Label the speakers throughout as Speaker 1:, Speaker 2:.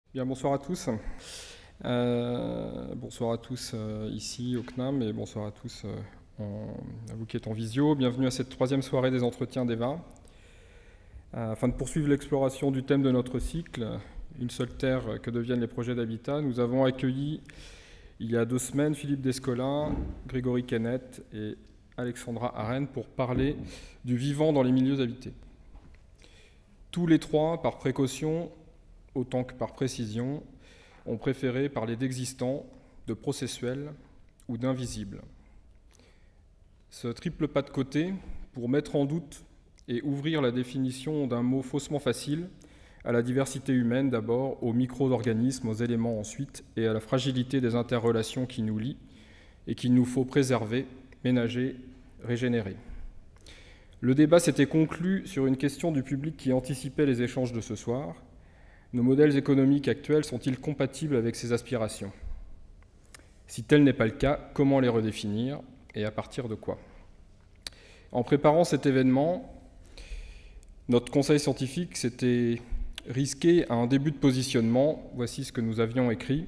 Speaker 1: Bien, bonsoir à tous. Bonsoir à tous ici au CNAM et bonsoir à tous à vous qui êtes en visio. Bienvenue à cette troisième soirée des entretiens d'EVA. Afin de poursuivre l'exploration du thème de notre cycle, Une seule terre, que deviennent les projets d'habitat, nous avons accueilli il y a 2 semaines Philippe Descola, Grégory Kenneth et Alexandra Arène pour parler du vivant dans les milieux habités. Tous les trois, par précaution, autant que par précision, ont préféré parler d'existant, de processuel ou d'invisible. Ce triple pas de côté, pour mettre en doute et ouvrir la définition d'un mot faussement facile, à la diversité humaine d'abord, aux micro-organismes, aux éléments ensuite, et à la fragilité des interrelations qui nous lient et qu'il nous faut préserver, ménager, régénérer. Le débat s'était conclu sur une question du public qui anticipait les échanges de ce soir. Nos modèles économiques actuels sont-ils compatibles avec ces aspirations? Si tel n'est pas le cas, comment les redéfinir et à partir de quoi? En préparant cet événement, notre conseil scientifique s'était risqué à un début de positionnement. Voici ce que nous avions écrit.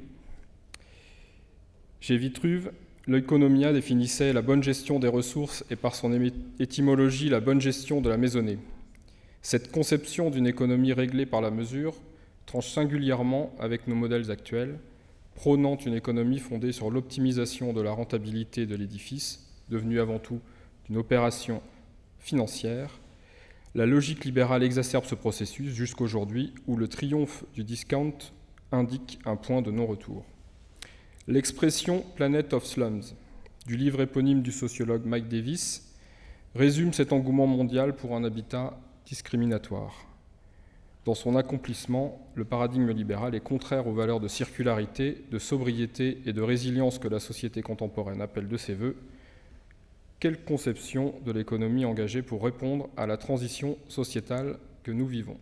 Speaker 1: Chez Vitruve, l'oikonomia définissait la bonne gestion des ressources et par son étymologie la bonne gestion de la maisonnée. Cette conception d'une économie réglée par la mesure tranche singulièrement avec nos modèles actuels, prônant une économie fondée sur l'optimisation de la rentabilité de l'édifice, devenue avant tout une opération financière. La logique libérale exacerbe ce processus jusqu'aujourd'hui où le triomphe du discount indique un point de non-retour. L'expression « Planet of Slums » du livre éponyme du sociologue Mike Davis résume cet engouement mondial pour un habitat discriminatoire. Dans son accomplissement, le paradigme libéral est contraire aux valeurs de circularité, de sobriété et de résilience que la société contemporaine appelle de ses vœux. Quelle conception de l'économie engagée pour répondre à la transition sociétale que nous vivons?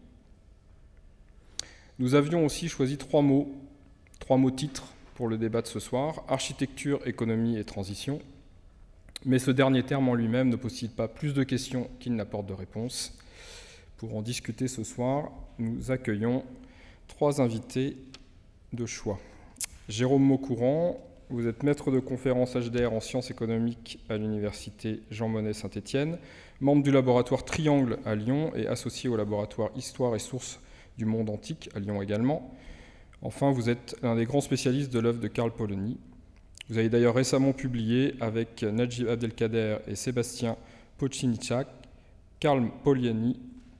Speaker 1: Nous avions aussi choisi trois mots titres pour le débat de ce soir: architecture, économie et transition. Mais ce dernier terme en lui-même ne pose-t-il pas plus de questions qu'il n'apporte de réponses? Pour en discuter ce soir, nous accueillons 3 invités de choix. Jérôme Maucourant, vous êtes maître de conférence HDR en sciences économiques à l'université Jean Monnet Saint-Étienne, membre du laboratoire Triangle à Lyon et associé au laboratoire Histoire et Sources du monde antique à Lyon également. Enfin, vous êtes l'un des grands spécialistes de l'œuvre de Karl Polanyi. Vous avez d'ailleurs récemment publié avec Najib Abdelkader et Sébastien Pochinitschak Karl Polanyi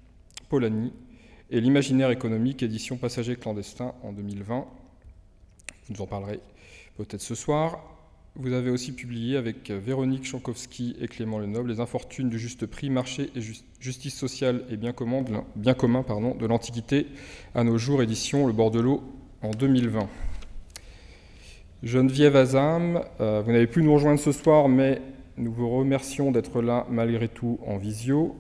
Speaker 1: et l'imaginaire économique, édition Passagers clandestins en 2020. Vous nous en parlerez peut-être ce soir. Vous avez aussi publié avec Véronique Chankowski et Clément Lenoble Les infortunes du juste prix, marché et justice sociale et bien commun de l'Antiquité à nos jours, édition Le bord de l'eau en 2020. Geneviève Azam, vous n'avez pu nous rejoindre ce soir, mais nous vous remercions d'être là malgré tout en visio.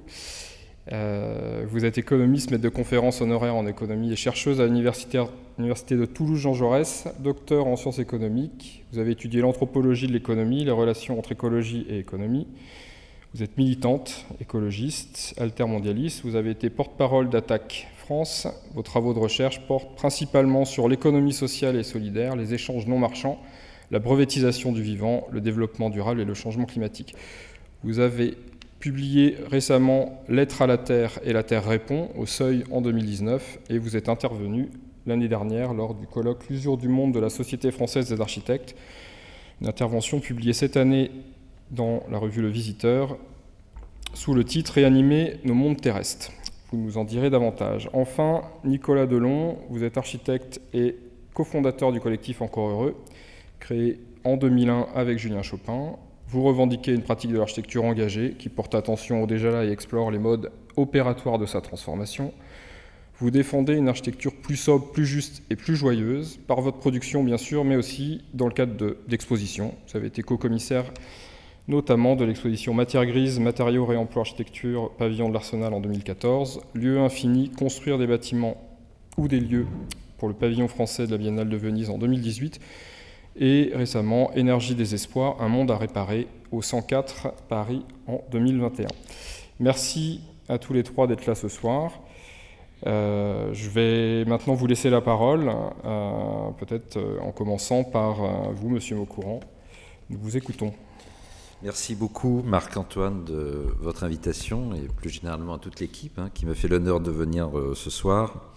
Speaker 1: Vous êtes économiste, maître de conférences honoraire en économie et chercheuse à l'université de Toulouse Jean Jaurès, docteur en sciences économiques. Vous avez étudié l'anthropologie de l'économie, les relations entre écologie et économie. Vous êtes militante, écologiste, altermondialiste. Vous avez été porte-parole d'Attaque France. Vos travaux de recherche portent principalement sur l'économie sociale et solidaire, les échanges non marchands, la brevetisation du vivant, le développement durable et le changement climatique. Vous avez publié récemment Lettres à la Terre et La Terre répond au Seuil en 2019 et vous êtes intervenu l'année dernière lors du colloque L'usure du monde de la Société française des architectes, une intervention publiée cette année dans la revue Le Visiteur sous le titre « Réanimer nos mondes terrestres ». Vous nous en direz davantage. Enfin, Nicolas Delon, vous êtes architecte et cofondateur du collectif Encore Heureux, créé en 2001 avec Julien Chopin. Vous revendiquez une pratique de l'architecture engagée qui porte attention au déjà-là et explore les modes opératoires de sa transformation. Vous défendez une architecture plus sobre, plus juste et plus joyeuse, par votre production bien sûr, mais aussi dans le cadre d'expositions. Vous avez été co-commissaire notamment de l'exposition Matière grise, matériaux, réemploi, architecture, pavillon de l'Arsenal en 2014, Lieu infini, construire des bâtiments ou des lieux pour le pavillon français de la Biennale de Venise en 2018, et récemment Énergie des espoirs, un monde à réparer au 104 Paris en 2021. Merci à tous les trois d'être là ce soir. Je vais maintenant vous laisser la parole, peut-être en commençant par vous, Monsieur Maucourant. Nous vous écoutons.
Speaker 2: Merci beaucoup Marc-Antoine de votre invitation et plus généralement à toute l'équipe qui m'a fait l'honneur de venir ce soir.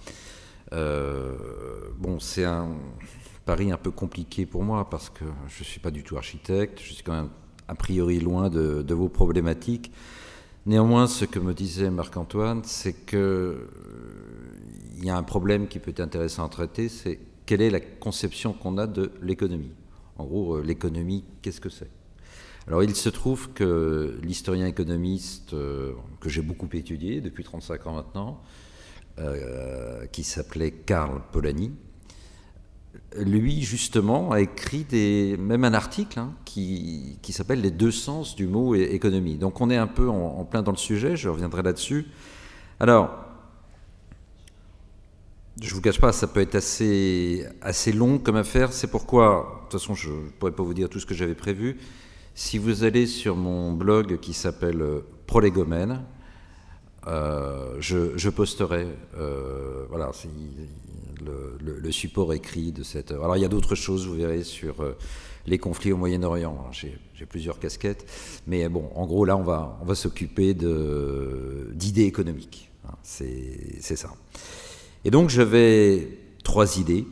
Speaker 2: Bon, c'est un pari un peu compliqué pour moi parce que je ne suis pas du tout architecte, je suis quand même a priori loin de vos problématiques. Néanmoins, ce que me disait Marc-Antoine, c'est qu'il y a un problème qui peut être intéressant à traiter, c'est quelle est la conception qu'on a de l'économie. En gros, l'économie, qu'est-ce que c'est ? Alors, il se trouve que l'historien économiste que j'ai beaucoup étudié depuis 35 ans maintenant, qui s'appelait Karl Polanyi, lui, justement, a écrit même un article qui s'appelle « Les deux sens du mot économie ». Donc, on est un peu en plein dans le sujet, je reviendrai là-dessus. Alors, je ne vous cache pas, ça peut être assez long comme affaire. C'est pourquoi, de toute façon, je ne pourrais pas vous dire tout ce que j'avais prévu. Si vous allez sur mon blog qui s'appelle Prolégomène, je posterai voilà, le support écrit de cette... Alors il y a d'autres choses, vous verrez, sur les conflits au Moyen-Orient. J'ai plusieurs casquettes, mais bon, en gros, là, on va s'occuper d'idées économiques. C'est ça. Et donc, j'avais 3 idées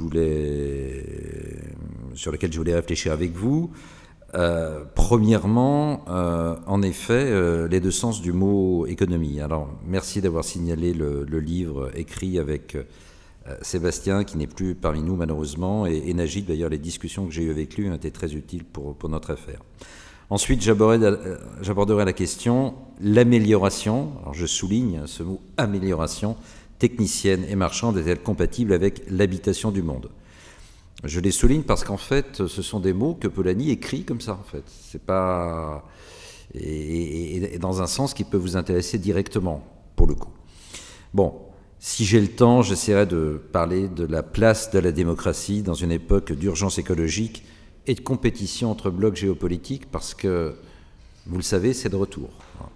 Speaker 2: sur lesquelles je voulais réfléchir avec vous. Premièrement, en effet, les deux sens du mot économie. Alors, merci d'avoir signalé le livre écrit avec Sébastien, qui n'est plus parmi nous malheureusement, et Najid, d'ailleurs, les discussions que j'ai eues avec lui ont été très utiles pour notre affaire. Ensuite, j'aborderai la question l'amélioration. Alors, je souligne ce mot amélioration technicienne et marchande est-elle compatible avec l'habitation du monde ? Je les souligne parce qu'en fait, ce sont des mots que Polanyi écrit comme ça, en fait. C'est pas... Et dans un sens qui peut vous intéresser directement, pour le coup. Bon, si j'ai le temps, j'essaierai de parler de la place de la démocratie dans une époque d'urgence écologique et de compétition entre blocs géopolitiques, parce que, vous le savez, c'est de retour.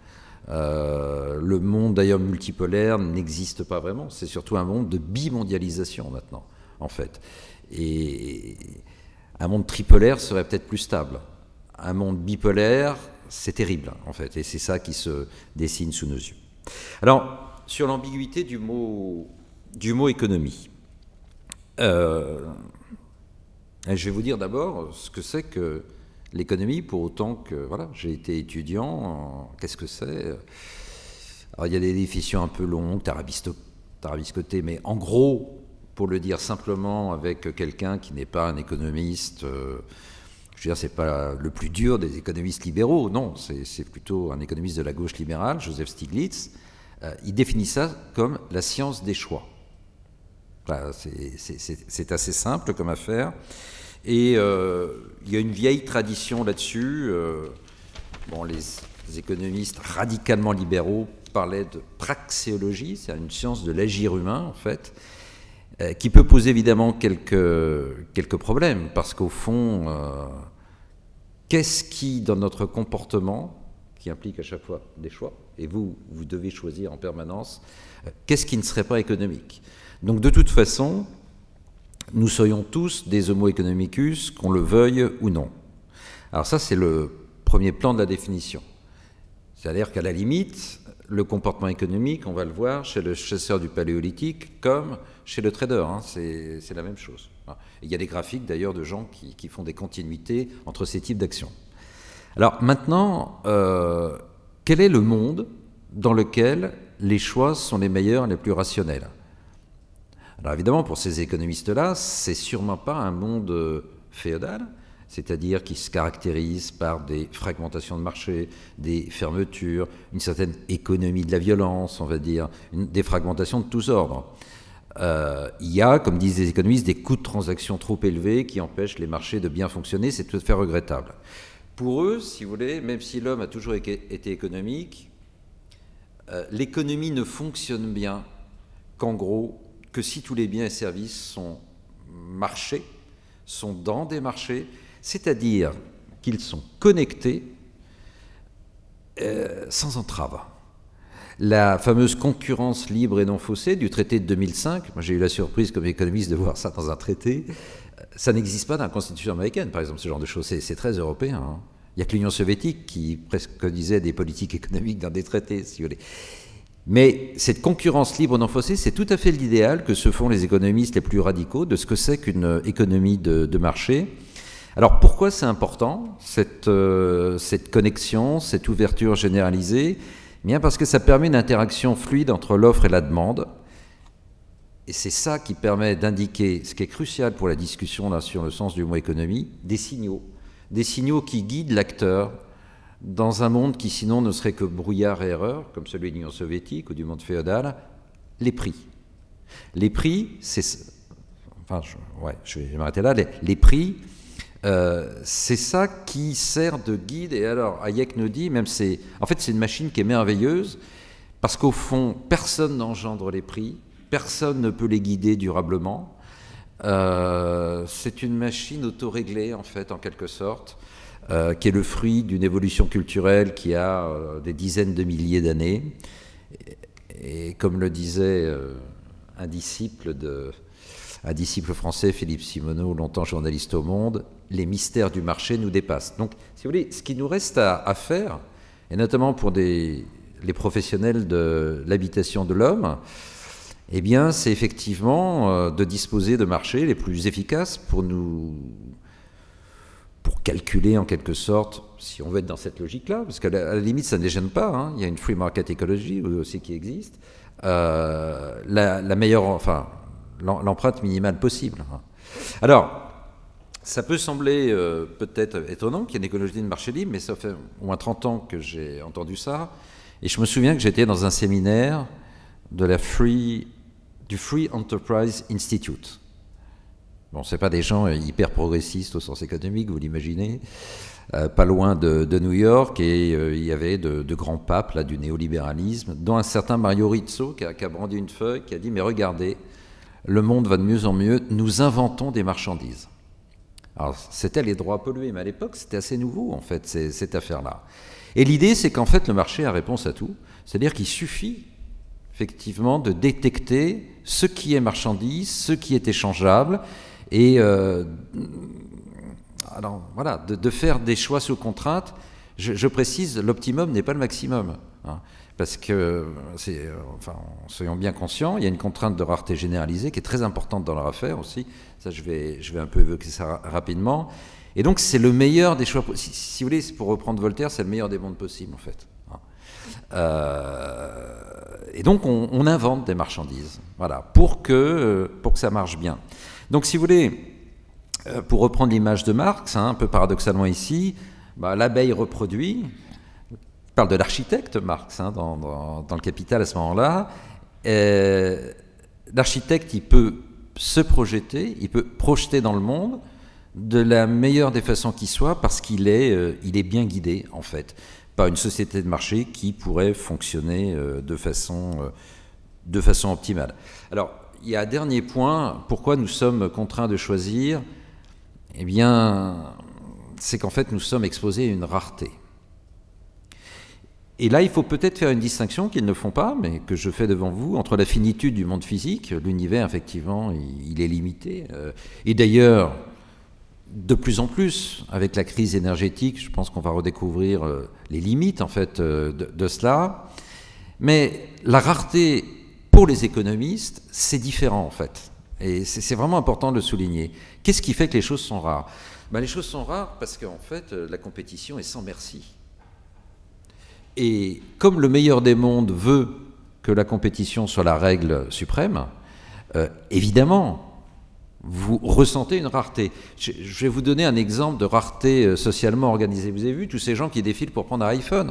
Speaker 2: Le monde, d'ailleurs, multipolaire n'existe pas vraiment. C'est surtout un monde de bimondialisation, maintenant, en fait. Et un monde tripolaire serait peut-être plus stable. Un monde bipolaire, c'est terrible, en fait, et c'est ça qui se dessine sous nos yeux. Alors, sur l'ambiguïté du mot économie, je vais vous dire d'abord ce que c'est que l'économie, pour autant que voilà, j'ai été étudiant, qu'est-ce que c'est ? Alors, il y a des définitions un peu longues, tarabiscotées, mais en gros, pour le dire simplement avec quelqu'un qui n'est pas un économiste, je veux dire, c'est pas le plus dur des économistes libéraux, non, c'est plutôt un économiste de la gauche libérale, Joseph Stiglitz, il définit ça comme la science des choix. Voilà, c'est assez simple comme affaire, et il y a une vieille tradition là-dessus. Bon, les économistes radicalement libéraux parlaient de praxéologie, c'est une science de l'agir humain, en fait, qui peut poser évidemment quelques problèmes, parce qu'au fond, qu'est-ce qui, dans notre comportement, qui implique à chaque fois des choix, et vous devez choisir en permanence, qu'est-ce qui ne serait pas économique ? Donc de toute façon, nous serions tous des homo economicus, qu'on le veuille ou non. Alors ça, c'est le premier plan de la définition. C'est-à-dire qu'à la limite, le comportement économique, on va le voir chez le chasseur du paléolithique comme chez le trader, c'est la même chose. Et il y a des graphiques d'ailleurs de gens qui font des continuités entre ces types d'actions. Alors maintenant, quel est le monde dans lequel les choix sont les meilleurs et les plus rationnels ? Alors évidemment, pour ces économistes-là, c'est sûrement pas un monde féodal, c'est-à-dire qui se caractérise par des fragmentations de marché, des fermetures, une certaine économie de la violence, on va dire, des fragmentations de tous ordres. Il y a, comme disent les économistes, des coûts de transaction trop élevés qui empêchent les marchés de bien fonctionner, c'est tout à fait regrettable. Pour eux, si vous voulez, même si l'homme a toujours été économique, l'économie ne fonctionne bien qu'en gros, que si tous les biens et services sont marchés, sont dans des marchés, c'est-à-dire qu'ils sont connectés sans entrave. La fameuse concurrence libre et non faussée du traité de 2005, moi j'ai eu la surprise comme économiste de voir ça dans un traité, ça n'existe pas dans la Constitution américaine, par exemple, ce genre de choses, c'est très européen. Hein. Il n'y a que l'Union soviétique qui préconisait des politiques économiques dans des traités, si vous voulez. Mais cette concurrence libre non faussée, c'est tout à fait l'idéal que se font les économistes les plus radicaux de ce que c'est qu'une économie de marché. Alors pourquoi c'est important, cette connexion, cette ouverture généralisée? Bien parce que ça permet une interaction fluide entre l'offre et la demande. Et c'est ça qui permet d'indiquer, ce qui est crucial pour la discussion là, sur le sens du mot économie, des signaux qui guident l'acteur dans un monde qui sinon ne serait que brouillard et erreur, comme celui de l'Union soviétique ou du monde féodal, les prix. Les prix, c'est... Enfin, je vais m'arrêter là. Les prix, c'est ça qui sert de guide. Et alors, Hayek nous dit, en fait, c'est une machine qui est merveilleuse, parce qu'au fond, personne n'engendre les prix, personne ne peut les guider durablement. C'est une machine autoréglée, en fait, en quelque sorte, qui est le fruit d'une évolution culturelle qui a des dizaines de milliers d'années. Et comme le disait un disciple français, Philippe Simoneau, longtemps journaliste au Monde, les mystères du marché nous dépassent. Donc, si vous voulez, ce qui nous reste à faire, et notamment pour les professionnels de l'habitation de l'homme, eh bien, c'est effectivement de disposer de marchés les plus efficaces pour calculer en quelque sorte, si on veut être dans cette logique-là, parce qu'à la limite, ça ne les gêne pas, hein, il y a une free market ecology aussi qui existe, la meilleure, enfin, l'empreinte minimale possible. Alors, ça peut sembler peut-être étonnant qu'il y ait une écologie de marché libre, mais ça fait au moins 30 ans que j'ai entendu ça, et je me souviens que j'étais dans un séminaire du Free Enterprise Institute. Bon, ce n'est pas des gens hyper progressistes au sens économique, vous l'imaginez, pas loin de New York, et il y avait de grands papes là, du néolibéralisme, dont un certain Mario Rizzo qui a brandi une feuille, qui a dit « Mais regardez, le monde va de mieux en mieux, nous inventons des marchandises ». Alors, c'était les droits pollués, mais à l'époque, c'était assez nouveau, en fait, cette affaire-là. Et l'idée, c'est qu'en fait, le marché a réponse à tout, c'est-à-dire qu'il suffit effectivement de détecter ce qui est marchandise, ce qui est échangeable, et alors voilà, de faire des choix sous contrainte. Je précise, l'optimum n'est pas le maximum, hein, parce que, enfin, soyons bien conscients, il y a une contrainte de rareté généralisée qui est très importante dans leur affaire aussi. Ça, je vais un peu évoquer ça rapidement. Et donc, c'est le meilleur des choix. Si vous voulez, pour reprendre Voltaire, c'est le meilleur des mondes possibles, en fait. Et donc, on invente des marchandises, voilà, pour que ça marche bien. Donc, si vous voulez, pour reprendre l'image de Marx, hein, un peu paradoxalement ici, l'abeille reproduit. Je parle de l'architecte Marx hein, dans le Capital à ce moment-là. L'architecte, il peut se projeter, il peut projeter dans le monde de la meilleure des façons qui soit, parce qu'il est bien guidé, en fait, par une société de marché qui pourrait fonctionner de façon optimale. Alors, il y a un dernier point, pourquoi nous sommes contraints de choisir? Eh bien, c'est qu'en fait, nous sommes exposés à une rareté. Et là, il faut peut-être faire une distinction qu'ils ne font pas, mais que je fais devant vous, entre la finitude du monde physique, l'univers, effectivement, il est limité. Et d'ailleurs, de plus en plus, avec la crise énergétique, je pense qu'on va redécouvrir les limites, en fait, de cela. Mais la rareté, pour les économistes, c'est différent, en fait. Et c'est vraiment important de le souligner. Qu'est-ce qui fait que les choses sont rares? Les choses sont rares parce qu'en fait, la compétition est sans merci. Et comme le meilleur des mondes veut que la compétition soit la règle suprême, évidemment, vous ressentez une rareté. Je vais vous donner un exemple de rareté socialement organisée. Vous avez vu tous ces gens qui défilent pour prendre un iPhone?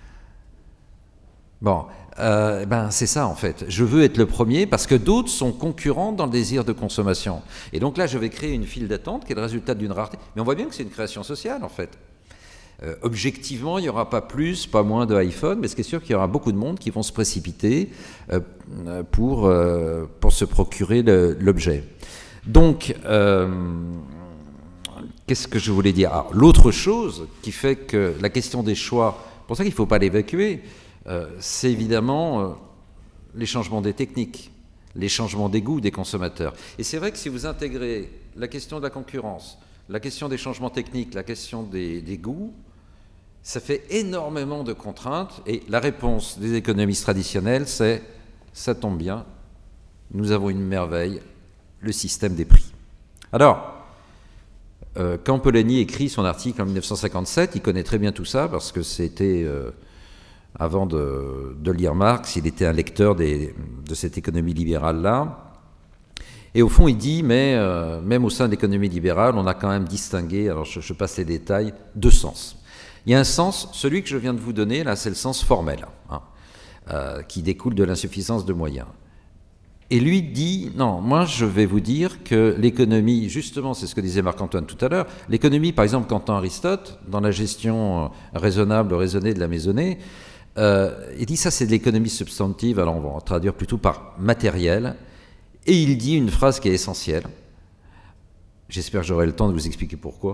Speaker 2: Bon, c'est ça en fait. Je veux être le premier parce que d'autres sont concurrents dans le désir de consommation. Et donc là, je vais créer une file d'attente qui est le résultat d'une rareté. Mais on voit bien que c'est une création sociale en fait. Objectivement, il n'y aura pas plus, pas moins de iPhone, mais ce qui est sûr qu'il y aura beaucoup de monde qui vont se précipiter pour se procurer l'objet. Donc, qu'est-ce que je voulais dire? L'autre chose qui fait que la question des choix, pour ça qu'il ne faut pas l'évacuer, c'est évidemment les changements des techniques, les changements des goûts des consommateurs. Et c'est vrai que si vous intégrez la question de la concurrence, la question des changements techniques, la question des goûts, ça fait énormément de contraintes. Et la réponse des économistes traditionnels, c'est « ça tombe bien, nous avons une merveille, le système des prix ». Alors, quand Polanyi écrit son article en 1957, il connaît très bien tout ça, parce que c'était, avant de lire Marx, il était un lecteur de cette économie libérale-là. Et au fond, il dit, mais même au sein de l'économie libérale, on a quand même distingué, alors je passe les détails, deux sens. Il y a un sens, celui que je viens de vous donner, là, c'est le sens formel, qui découle de l'insuffisance de moyens. Et lui dit, non, moi je vais vous dire que l'économie, justement, c'est ce que disait Marc-Antoine tout à l'heure, l'économie, par exemple, qu'entend Aristote, dans la gestion raisonnable, raisonnée de la maisonnée, il dit ça c'est de l'économie substantive, alors on va traduire plutôt par matériel, et il dit une phrase qui est essentielle, j'espère que j'aurai le temps de vous expliquer pourquoi,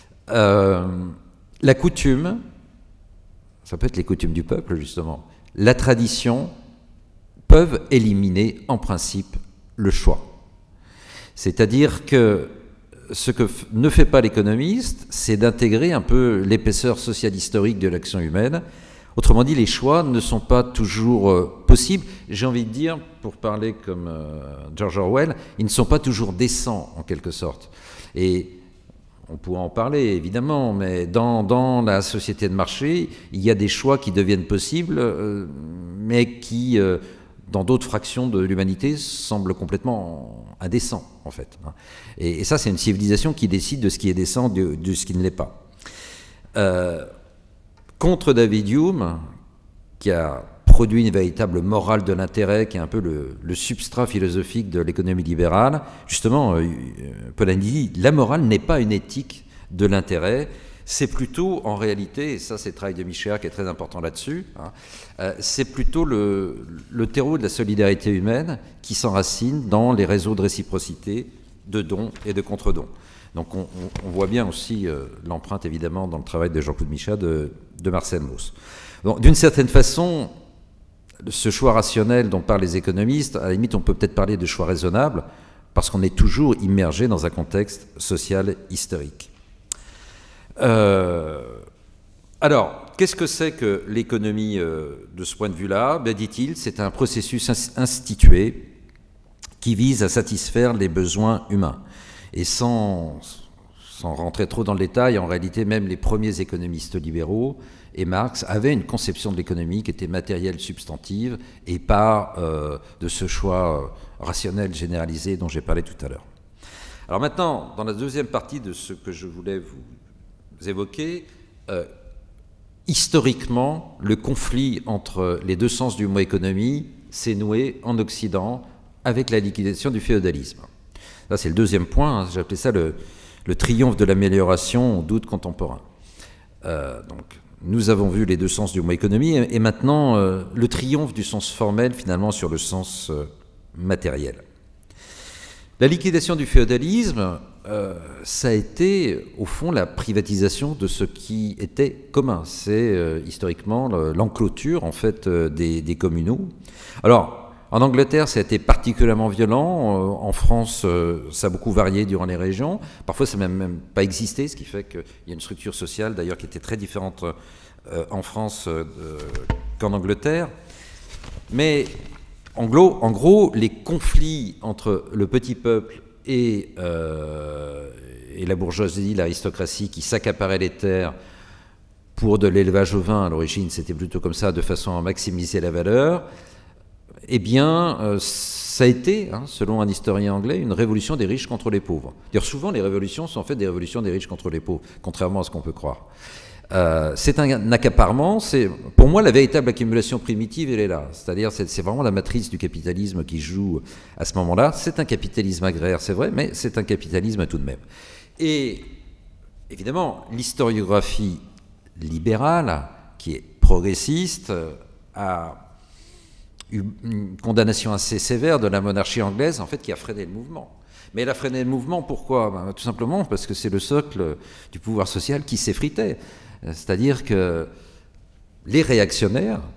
Speaker 2: la coutume, ça peut être les coutumes du peuple justement, la tradition, peuvent éliminer en principe le choix. C'est-à-dire que ce que ne fait pas l'économiste, c'est d'intégrer un peu l'épaisseur sociale historique de l'action humaine. Autrement dit, les choix ne sont pas toujours possibles. J'ai envie de dire, pour parler comme George Orwell, ils ne sont pas toujours décents en quelque sorte. Et on pourra en parler évidemment, mais dans la société de marché, il y a des choix qui deviennent possibles, mais qui dans d'autres fractions de l'humanité, semble complètement indécent, en fait. Et ça, c'est une civilisation qui décide de ce qui est décent, de ce qui ne l'est pas. Contre David Hume, qui a produit une véritable morale de l'intérêt, qui est un peu le substrat philosophique de l'économie libérale, justement, Polanyi dit, la morale n'est pas une éthique de l'intérêt, c'est plutôt, en réalité, et ça c'est le travail de Michéa qui est très important là-dessus, c'est plutôt le terreau de la solidarité humaine qui s'enracine dans les réseaux de réciprocité, de dons et de contre-dons. Donc on voit bien aussi l'empreinte évidemment dans le travail de Jean-Claude Michéa de Marcel Mauss. Bon, d'une certaine façon, ce choix rationnel dont parlent les économistes, à la limite on peut peut-être parler de choix raisonnable, parce qu'on est toujours immergé dans un contexte social historique. Alors, qu'est-ce que c'est que l'économie de ce point de vue-là? Ben, dit-il, c'est un processus institué qui vise à satisfaire les besoins humains. Et sans rentrer trop dans le détail, en réalité, même les premiers économistes libéraux et Marx avaient une conception de l'économie qui était matérielle, substantive, et pas de ce choix rationnel généralisé dont j'ai parlé tout à l'heure. Alors maintenant, dans la deuxième partie de ce que je voulais vous évoquer, historiquement, le conflit entre les deux sens du mot économie s'est noué en Occident avec la liquidation du féodalisme. Là, c'est le deuxième point, hein, j'ai appelé ça le triomphe de l'amélioration au doute contemporain. Donc, nous avons vu les deux sens du mot économie, et maintenant, le triomphe du sens formel, finalement, sur le sens matériel. La liquidation du féodalisme, ça a été, au fond, la privatisation de ce qui était commun. C'est, historiquement, l'enclôture, en fait, des communaux. Alors, en Angleterre, ça a été particulièrement violent. En France, ça a beaucoup varié durant les régions. Parfois, ça n'a même pas existé, ce qui fait qu'il y a une structure sociale, d'ailleurs, qui était très différente en France qu'en Angleterre. Mais, en gros, les conflits entre le petit peuple et la bourgeoisie, l'aristocratie, qui s'accaparait les terres pour de l'élevage au vin, à l'origine, c'était plutôt comme ça, de façon à maximiser la valeur, eh bien, ça a été, selon un historien anglais, une révolution des riches contre les pauvres. D'ailleurs, souvent, les révolutions sont en fait des révolutions des riches contre les pauvres, contrairement à ce qu'on peut croire. C'est un accaparement, c'est, pour moi, la véritable accumulation primitive, elle est là. C'est-à-dire, c'est vraiment la matrice du capitalisme qui joue à ce moment-là. C'est un capitalisme agraire, c'est vrai, mais c'est un capitalisme tout de même. Et, évidemment, l'historiographie libérale, qui est progressiste, a une condamnation assez sévère de la monarchie anglaise, en fait, qui a freiné le mouvement. Mais elle a freiné le mouvement, pourquoi? Tout simplement parce que c'est le socle du pouvoir social qui s'effritait. C'est-à-dire que les réactionnaires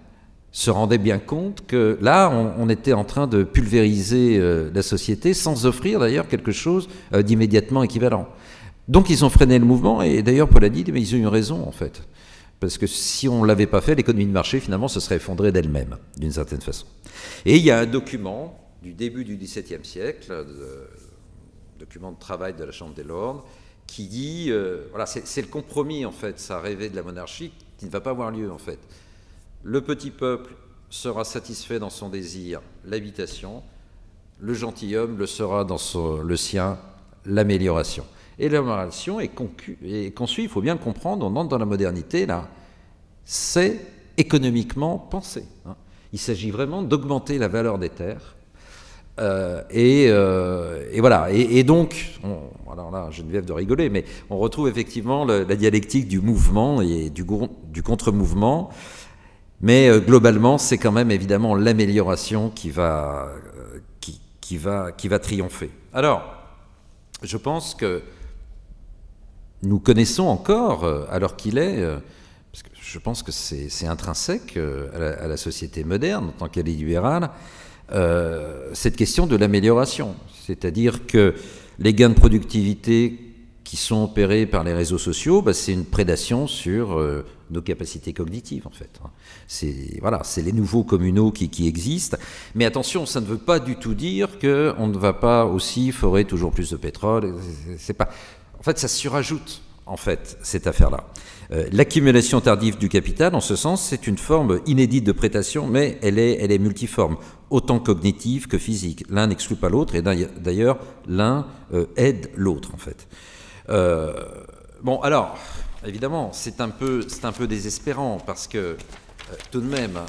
Speaker 2: se rendaient bien compte que là, on était en train de pulvériser la société sans offrir d'ailleurs quelque chose d'immédiatement équivalent. Donc ils ont freiné le mouvement, et d'ailleurs Paul a dit, mais ils ont eu raison en fait. Parce que si on ne l'avait pas fait, l'économie de marché finalement se serait effondrée d'elle-même, d'une certaine façon. Et il y a un document du début du XVIIe siècle, document de travail de la Chambre des Lords, qui dit, voilà, c'est le compromis en fait, ça rêvait de la monarchie qui ne va pas avoir lieu en fait. Le petit peuple sera satisfait dans son désir, l'habitation, le gentilhomme le sera dans le sien, l'amélioration. Et l'amélioration est conçue, il faut bien le comprendre, on entre dans la modernité, là, c'est économiquement pensé. Hein. Il s'agit vraiment d'augmenter la valeur des terres. Et voilà. Et donc, alors là, Geneviève de rigoler, mais on retrouve effectivement la dialectique du mouvement et du contre-mouvement. Mais globalement, c'est quand même évidemment l'amélioration qui va triompher. Alors, je pense que nous connaissons encore, à l'heure qu'il est, parce que je pense que c'est intrinsèque à la société moderne, en tant qu'elle est libérale, cette question de l'amélioration. C'est-à-dire que les gains de productivité qui sont opérés par les réseaux sociaux, c'est une prédation sur nos capacités cognitives, en fait. C'est les nouveaux communaux qui existent. Mais attention, ça ne veut pas du tout dire qu'on ne va pas aussi forer toujours plus de pétrole. En fait, ça se surajoute, en fait, cette affaire-là. L'accumulation tardive du capital, en ce sens, c'est une forme inédite de prédation, mais elle est multiforme, autant cognitive que physique. L'un n'exclut pas l'autre, et d'ailleurs, l'un aide l'autre, en fait. Bon, alors, évidemment, c'est un peu désespérant, parce que, tout de même,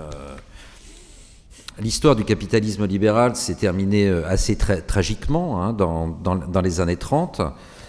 Speaker 2: l'histoire du capitalisme libéral s'est terminée assez tragiquement, hein, dans les années 30.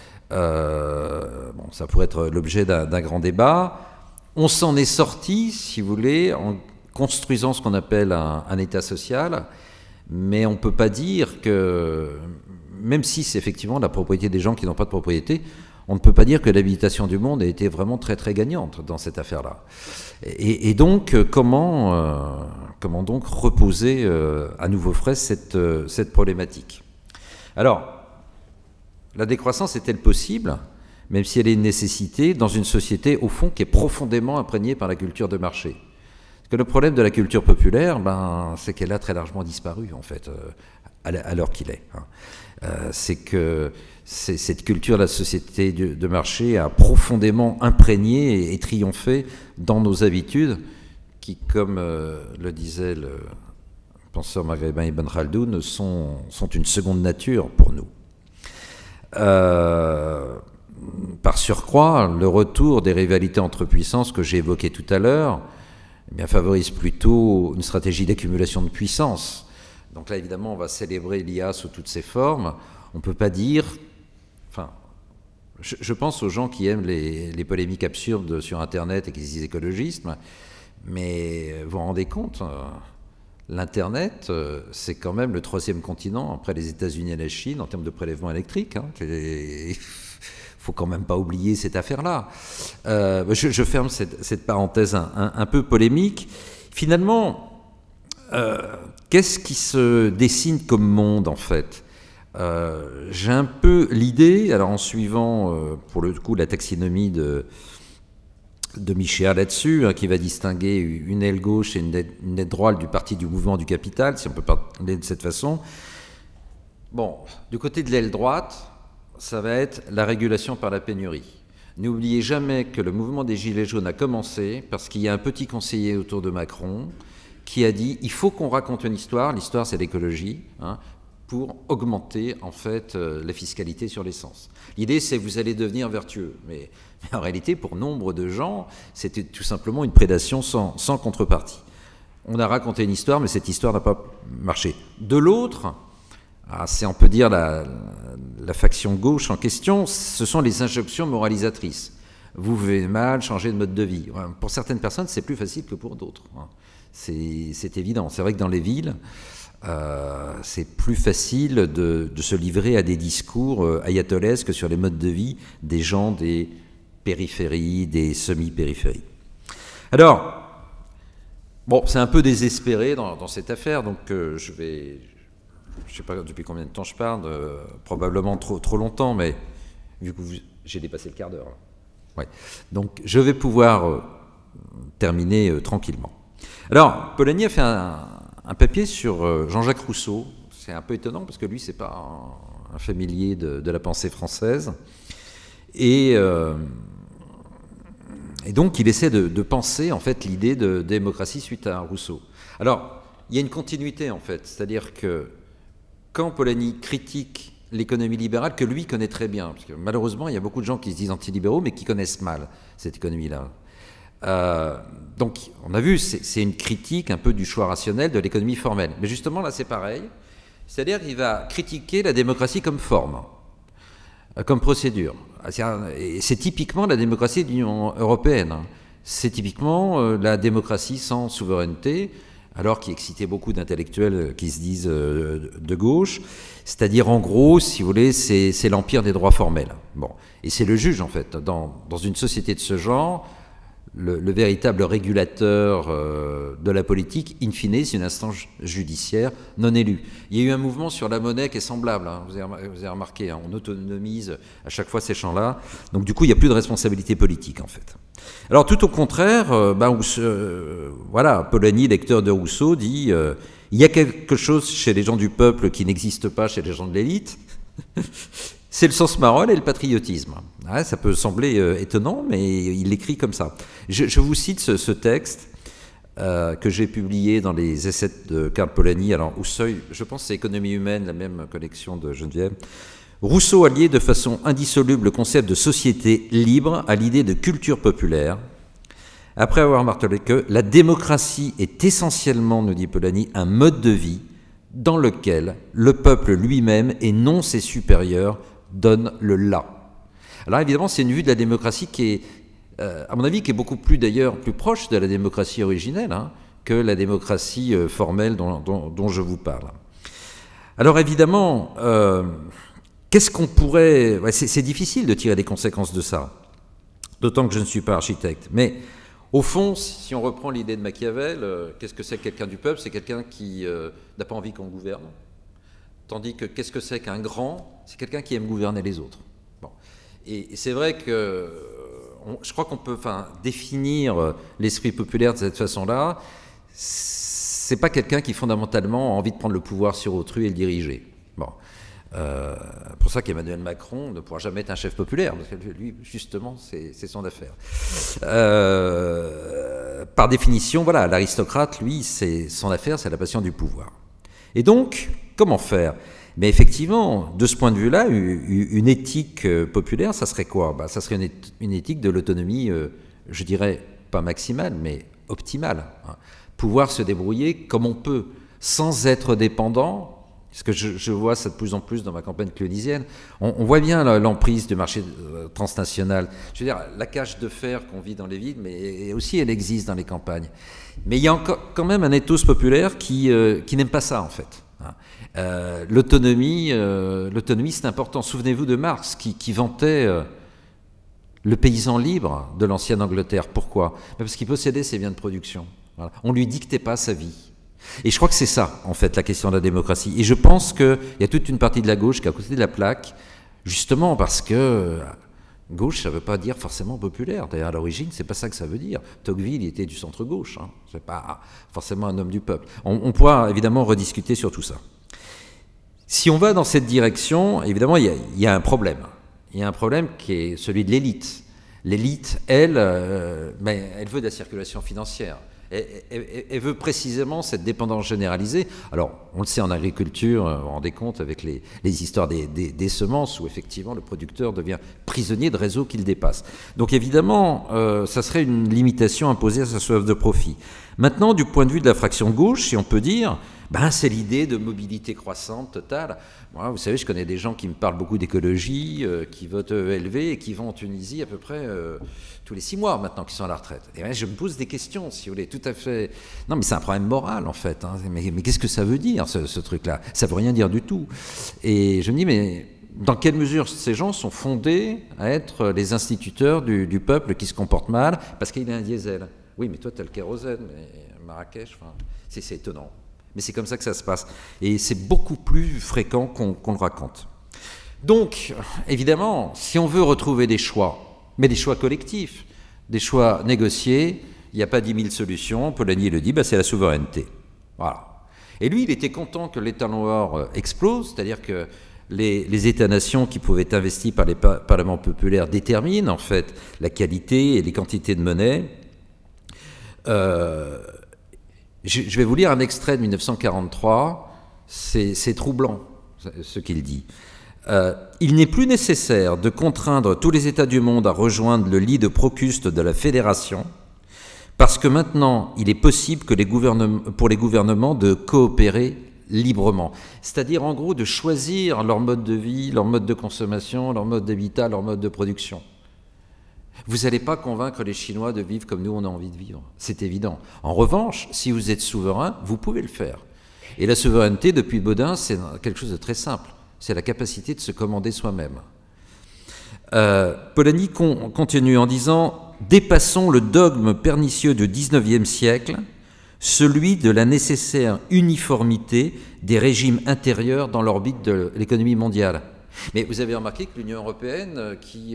Speaker 2: Bon, ça pourrait être l'objet d'un grand débat. On s'en est sorti, si vous voulez, en construisant ce qu'on appelle un État social, mais on ne peut pas dire que, même si c'est effectivement la propriété des gens qui n'ont pas de propriété, on ne peut pas dire que l'habitation du monde a été vraiment très très gagnante dans cette affaire-là. Et donc, comment donc reposer à nouveau frais cette problématique? Alors, la décroissance est-elle possible, même si elle est une nécessité, dans une société, au fond, qui est profondément imprégnée par la culture de marché? Parce que le problème de la culture populaire, c'est qu'elle a très largement disparu, en fait, à l'heure qu'il est. C'est que cette culture de la société de marché a profondément imprégné et triomphé dans nos habitudes, qui, comme le disait le penseur maghrébin Ibn Khaldoun, sont une seconde nature pour nous. Par surcroît, le retour des rivalités entre puissances que j'ai évoquées tout à l'heure favorise plutôt une stratégie d'accumulation de puissance. Donc là, évidemment, on va célébrer l'IA sous toutes ses formes. On ne peut pas dire... Enfin, je pense aux gens qui aiment les polémiques absurdes sur Internet et qui se disent écologistes, mais vous vous rendez compte, l'Internet, c'est quand même le 3e continent, après les États-Unis et la Chine, en termes de prélèvement électrique. Il faut quand même pas oublier cette affaire-là. Je ferme cette parenthèse un peu polémique. Finalement, qu'est-ce qui se dessine comme monde, en fait? J'ai un peu l'idée, alors en suivant, pour le coup, la taxinomie de Michéa là-dessus, qui va distinguer une aile gauche et une aile droite du parti du mouvement du capital, si on peut parler de cette façon. Bon, du côté de l'aile droite, ça va être la régulation par la pénurie. N'oubliez jamais que le mouvement des Gilets jaunes a commencé parce qu'il y a un petit conseiller autour de Macron qui a dit « il faut qu'on raconte une histoire », l'histoire c'est l'écologie, pour augmenter en fait la fiscalité sur l'essence. L'idée c'est que vous allez devenir vertueux, mais en réalité pour nombre de gens c'était tout simplement une prédation sans contrepartie. On a raconté une histoire, mais cette histoire n'a pas marché. De l'autre, c'est on peut dire la faction gauche en question, ce sont les injonctions moralisatrices. Vous vivez mal, changez de mode de vie. Pour certaines personnes c'est plus facile que pour d'autres. C'est évident. C'est vrai que dans les villes, c'est plus facile de se livrer à des discours ayatollesques sur les modes de vie des gens des périphéries, des semi-périphéries. Alors, Bon, c'est un peu désespéré dans cette affaire, donc je vais... Je ne sais pas depuis combien de temps je parle, probablement trop longtemps, mais vu que j'ai dépassé le quart d'heure. Ouais. Donc je vais pouvoir terminer tranquillement. Alors, Polanyi a fait un papier sur Jean-Jacques Rousseau. C'est un peu étonnant parce que lui, c'est pas un familier de la pensée française. Et donc, il essaie de penser, en fait, l'idée de démocratie suite à Rousseau. Alors, il y a une continuité, en fait. C'est-à-dire que quand Polanyi critique l'économie libérale, que lui connaît très bien, parce que malheureusement, il y a beaucoup de gens qui se disent antilibéraux, mais qui connaissent mal cette économie-là. Donc, on a vu, c'est une critique un peu du choix rationnel de l'économie formelle. Mais justement, là, c'est pareil. C'est-à-dire qu'il va critiquer la démocratie comme forme, comme procédure. Et c'est typiquement la démocratie de l'Union européenne. C'est typiquement la démocratie sans souveraineté, alors qui excitait beaucoup d'intellectuels qui se disent de gauche. C'est-à-dire, en gros, si vous voulez, c'est l'empire des droits formels. Bon. Et c'est le juge, en fait. Dans une société de ce genre, le véritable régulateur de la politique, in fine, c'est une instance judiciaire non élue. Il y a eu un mouvement sur la monnaie qui est semblable, hein, vous avez remarqué, hein, on autonomise à chaque fois ces champs-là, donc du coup il n'y a plus de responsabilité politique en fait. Alors tout au contraire, voilà, Polanyi, lecteur de Rousseau, dit il y a quelque chose chez les gens du peuple qui n'existe pas chez les gens de l'élite, c'est le sens moral et le patriotisme. Ouais, ça peut sembler étonnant, mais il l'écrit comme ça. Je vous cite ce texte que j'ai publié dans les essais de Karl Polanyi. Alors, au seuil, je pense que c'est Économie humaine, la même collection de Geneviève. Rousseau alliait de façon indissoluble le concept de société libre à l'idée de culture populaire, après avoir martelé que la démocratie est essentiellement, nous dit Polanyi, un mode de vie dans lequel le peuple lui-même et non ses supérieurs donne le là. Alors évidemment, c'est une vue de la démocratie qui est, à mon avis, qui est beaucoup plus d'ailleurs plus proche de la démocratie originelle hein, que la démocratie formelle dont je vous parle. Alors évidemment, qu'est-ce qu'on pourrait... Ouais, c'est difficile de tirer des conséquences de ça, d'autant que je ne suis pas architecte. Mais au fond, si on reprend l'idée de Machiavel, qu'est-ce que c'est que quelqu'un du peuple? C'est quelqu'un qui n'a pas envie qu'on gouverne. Tandis que qu'est-ce que c'est qu'un grand? C'est quelqu'un qui aime gouverner les autres. Bon. Et c'est vrai que je crois qu'on peut définir l'esprit populaire de cette façon-là. C'est pas quelqu'un qui fondamentalement a envie de prendre le pouvoir sur autrui et le diriger. Bon. Pour ça qu'Emmanuel Macron ne pourra jamais être un chef populaire, parce que lui, justement, c'est son affaire. Par définition, voilà, l'aristocrate, lui, son affaire, c'est la passion du pouvoir. Et donc, comment faire? Mais effectivement, de ce point de vue-là, une éthique populaire, ça serait quoi? Ça serait une éthique de l'autonomie, je dirais, pas maximale, mais optimale. Hein. Pouvoir se débrouiller comme on peut, sans être dépendant. Parce que je vois ça de plus en plus dans ma campagne clunisienne. On voit bien l'emprise du marché transnational. Je veux dire, la cage de fer qu'on vit dans les villes, mais aussi elle existe dans les campagnes. Mais il y a encore, quand même un ethos populaire qui n'aime pas ça, en fait. L'autonomie, c'est important. Souvenez-vous de Marx qui vantait le paysan libre de l'ancienne Angleterre. Pourquoi? Parce qu'il possédait ses biens de production. Voilà. On ne lui dictait pas sa vie. Et je crois que c'est ça, en fait, la question de la démocratie. Et je pense qu'il y a toute une partie de la gauche qui est à côté de la plaque, justement parce que gauche, ça ne veut pas dire forcément populaire. D'ailleurs, à l'origine, c'est pas ça que ça veut dire. Tocqueville, il était du centre-gauche. Hein. C'est pas forcément un homme du peuple. On pourra évidemment rediscuter sur tout ça. Si on va dans cette direction, évidemment, il y a un problème. Il y a un problème qui est celui de l'élite. L'élite, elle veut de la circulation financière. Elle veut précisément cette dépendance généralisée. Alors, on le sait en agriculture, vous vous rendez compte avec les histoires des semences où effectivement le producteur devient prisonnier de réseaux qu'il dépasse. Donc évidemment, ça serait une limitation imposée à sa soif de profit. Maintenant, du point de vue de la fraction gauche, si on peut dire, c'est l'idée de mobilité croissante totale. Moi, vous savez, je connais des gens qui me parlent beaucoup d'écologie, qui votent ELV et qui vont en Tunisie à peu près tous les 6 mois maintenant qu'ils sont à la retraite. Et je me pose des questions, si vous voulez, tout à fait... Non, mais c'est un problème moral, en fait. Hein. Mais qu'est-ce que ça veut dire, ce truc-là? Ça veut rien dire du tout. Et je me dis, mais dans quelle mesure ces gens sont fondés à être les instituteurs du peuple qui se comporte mal parce qu'il a un diesel? Oui, mais toi, tu as le kérosène, mais Marrakech. Enfin, c'est étonnant. Mais c'est comme ça que ça se passe. Et c'est beaucoup plus fréquent qu'on le raconte. Donc, évidemment, si on veut retrouver des choix, mais des choix collectifs, des choix négociés, il n'y a pas 10 000 solutions. Polanyi le dit, c'est la souveraineté. Voilà. Et lui, il était content que l'État noir explose, c'est-à-dire que les États-nations qui pouvaient être investis par les parlements populaires déterminent en fait la qualité et les quantités de monnaie. Je vais vous lire un extrait de 1943, c'est troublant ce qu'il dit. Il n'est plus nécessaire de contraindre tous les États du monde à rejoindre le lit de Procuste de la Fédération, parce que maintenant, il est possible que pour les gouvernements de coopérer librement. C'est-à-dire, en gros, de choisir leur mode de vie, leur mode de consommation, leur mode d'habitat, leur mode de production. Vous n'allez pas convaincre les Chinois de vivre comme nous, on a envie de vivre. C'est évident. En revanche, si vous êtes souverain, vous pouvez le faire. Et la souveraineté, depuis Bodin, c'est quelque chose de très simple. C'est la capacité de se commander soi-même. Polanyi continue en disant « Dépassons le dogme pernicieux du XIXe siècle, celui de la nécessaire uniformité des régimes intérieurs dans l'orbite de l'économie mondiale. » Mais vous avez remarqué que l'Union européenne, qui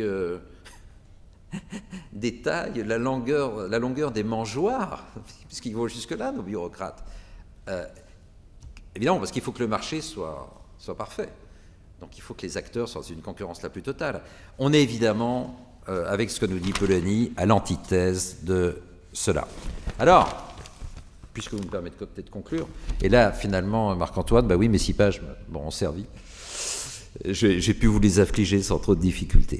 Speaker 2: détaille la longueur des mangeoires, puisqu'ils vont jusque-là, nos bureaucrates, évidemment, parce qu'il faut que le marché soit parfait. Donc il faut que les acteurs soient dans une concurrence la plus totale. On est évidemment, avec ce que nous dit Polanyi, à l'antithèse de cela. Alors, puisque vous me permettez peut-être de conclure, et là, finalement, Marc-Antoine, oui, mes 6 pages ont servi. J'ai pu vous les affliger sans trop de difficultés.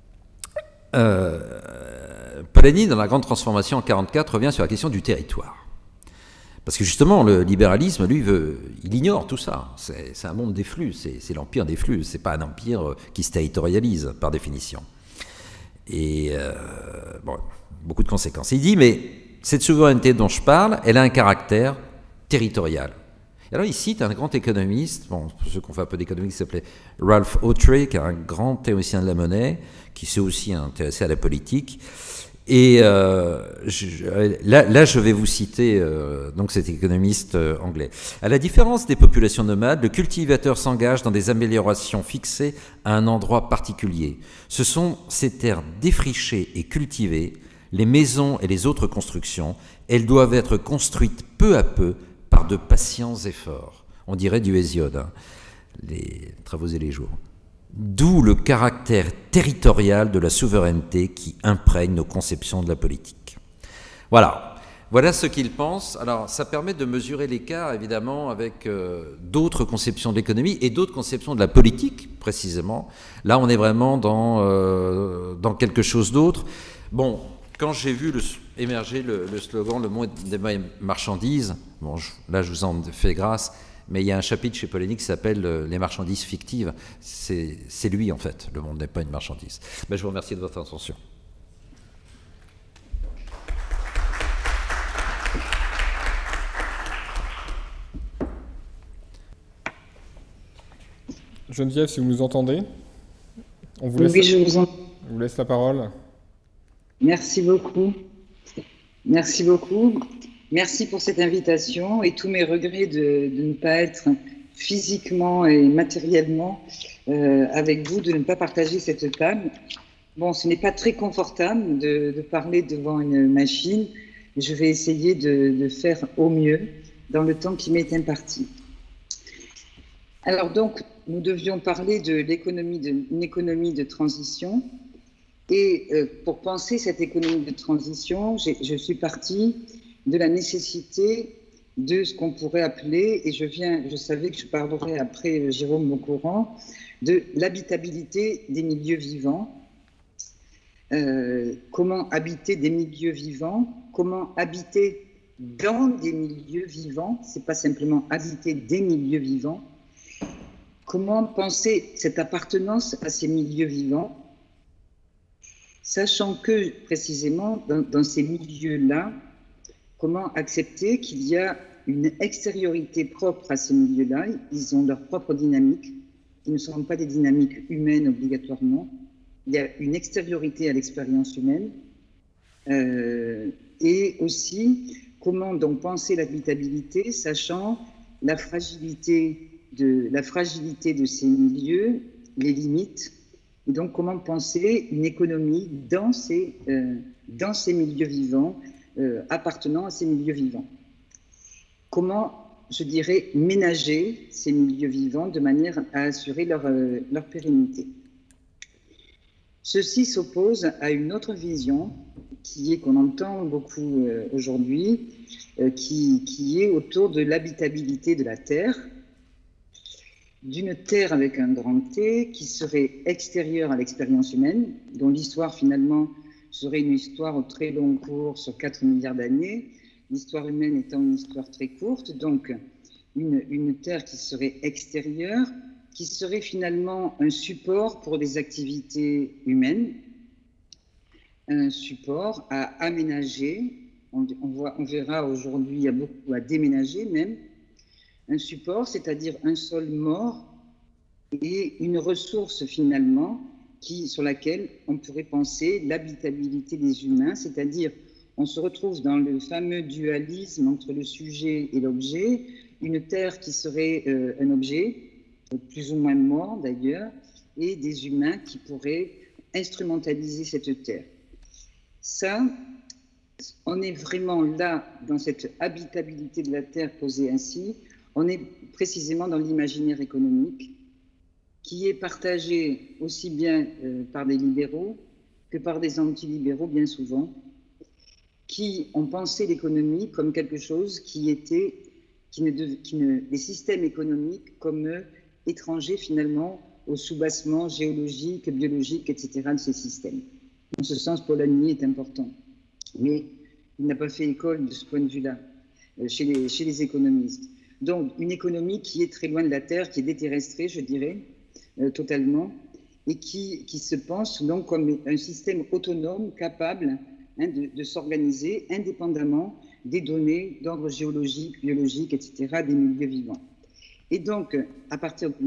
Speaker 2: Polanyi, dans la grande transformation en 1944, revient sur la question du territoire. Parce que justement, le libéralisme, lui, il ignore tout ça. C'est un monde des flux, c'est l'empire des flux. C'est pas un empire qui se territorialise, par définition. Et beaucoup de conséquences. Il dit, mais cette souveraineté dont je parle, elle a un caractère territorial. Et alors il cite un grand économiste, pour ceux qui ont fait un peu d'économie, qui s'appelait Ralph Oughtred, qui est un grand théoricien de la monnaie, qui s'est aussi intéressé à la politique. Et là, je vais vous citer donc cet économiste anglais. À la différence des populations nomades, le cultivateur s'engage dans des améliorations fixées à un endroit particulier. Ce sont ces terres défrichées et cultivées, les maisons et les autres constructions. Elles doivent être construites peu à peu par de patients efforts. On dirait du Hésiode, les travaux et les jours. D'où le caractère territorial de la souveraineté qui imprègne nos conceptions de la politique. Voilà ce qu'il pense. Alors, ça permet de mesurer l'écart, évidemment, avec d'autres conceptions de l'économie et d'autres conceptions de la politique, précisément. Là, on est vraiment dans quelque chose d'autre. Bon, quand j'ai vu émerger le slogan « Le monde des marchandises », là, je vous en fais grâce, mais il y a un chapitre chez Polanyi qui s'appelle « Les marchandises fictives ». C'est lui, en fait. Le monde n'est pas une marchandise. Je vous remercie de votre attention.
Speaker 1: Geneviève, si vous nous entendez, on vous laisse,
Speaker 3: oui, je vous entends.
Speaker 1: On vous laisse la parole.
Speaker 3: Merci beaucoup. Merci beaucoup. Merci pour cette invitation et tous mes regrets de ne pas être physiquement et matériellement avec vous, de ne pas partager cette table. Bon, ce n'est pas très confortable de parler devant une machine. Je vais essayer de faire au mieux dans le temps qui m'est imparti. Alors donc, nous devions parler d'une économie de transition. Et pour penser cette économie de transition, je suis partie de la nécessité de ce qu'on pourrait appeler, et je savais que je parlerais après Jérôme Maucourant, de l'habitabilité des milieux vivants. Comment habiter des milieux vivants, comment habiter dans des milieux vivants, c'est pas simplement habiter des milieux vivants, comment penser cette appartenance à ces milieux vivants, sachant que, précisément, dans ces milieux-là, comment accepter qu'il y a une extériorité propre à ces milieux-là, ils ont leur propre dynamique, ils ne sont pas des dynamiques humaines obligatoirement, il y a une extériorité à l'expérience humaine, et aussi Comment donc penser l'habitabilité, sachant la fragilité de ces milieux, les limites, et donc comment penser une économie dans ces milieux vivants, appartenant à ces milieux vivants. Comment, je dirais, ménager ces milieux vivants de manière à assurer leur pérennité. Ceci s'oppose à une autre vision qu'on entend beaucoup aujourd'hui, qui est autour de l'habitabilité de la Terre, d'une Terre avec un grand T, qui serait extérieure à l'expérience humaine, dont l'histoire finalement serait une histoire au très long cours sur 4 milliards d'années, l'histoire humaine étant une histoire très courte, donc une Terre qui serait extérieure, qui serait finalement un support pour des activités humaines, un support à aménager, on verra aujourd'hui, il y a beaucoup à déménager même, un support, c'est-à-dire un sol mort et une ressource finalement sur laquelle on pourrait penser l'habitabilité des humains, c'est-à-dire on se retrouve dans le fameux dualisme entre le sujet et l'objet, une terre qui serait un objet, plus ou moins mort d'ailleurs, et des humains qui pourraient instrumentaliser cette terre. Ça, on est vraiment là, dans cette habitabilité de la terre posée ainsi, on est précisément dans l'imaginaire économique, qui est partagé aussi bien par des libéraux que par des antilibéraux bien souvent, qui ont pensé l'économie comme quelque chose des systèmes économiques comme étrangers finalement au soubassement géologique, biologique, etc. de ces systèmes. En ce sens, Polanyi est important. Mais il n'a pas fait école de ce point de vue-là chez les économistes. Donc, une économie qui est très loin de la Terre, qui est déterrestrée, je dirais, totalement, et qui se pense donc comme un système autonome, capable de s'organiser indépendamment des données d'ordre géologique, biologique, etc., des milieux vivants. Et donc, à partir de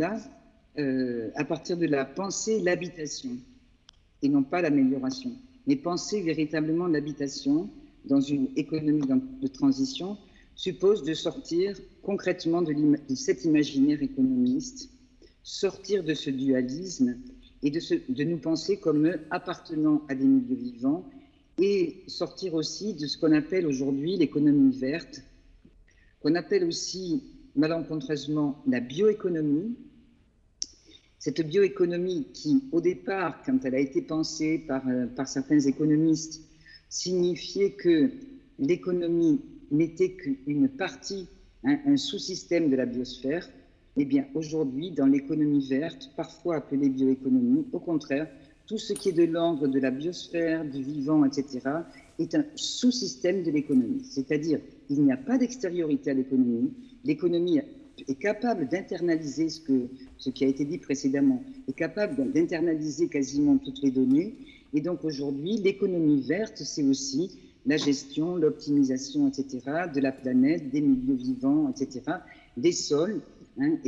Speaker 3: là, penser l'habitation, et non pas l'amélioration, mais penser véritablement l'habitation dans une économie de transition suppose de sortir concrètement de cet imaginaire économiste, sortir de ce dualisme et de nous penser comme appartenant à des milieux vivants et sortir aussi de ce qu'on appelle aujourd'hui l'économie verte, qu'on appelle aussi malencontreusement la bioéconomie. Cette bioéconomie qui, au départ, quand elle a été pensée par certains économistes, signifiait que l'économie n'était qu'une partie, un sous-système de la biosphère. Eh bien, aujourd'hui, dans l'économie verte, parfois appelée bioéconomie, au contraire, tout ce qui est de l'ordre de la biosphère, du vivant, etc., est un sous-système de l'économie. C'est-à-dire, il n'y a pas d'extériorité à l'économie. L'économie est capable d'internaliser ce qui a été dit précédemment, est capable d'internaliser quasiment toutes les données. Et donc aujourd'hui, l'économie verte, c'est aussi la gestion, l'optimisation, etc., de la planète, des milieux vivants, etc., des sols, et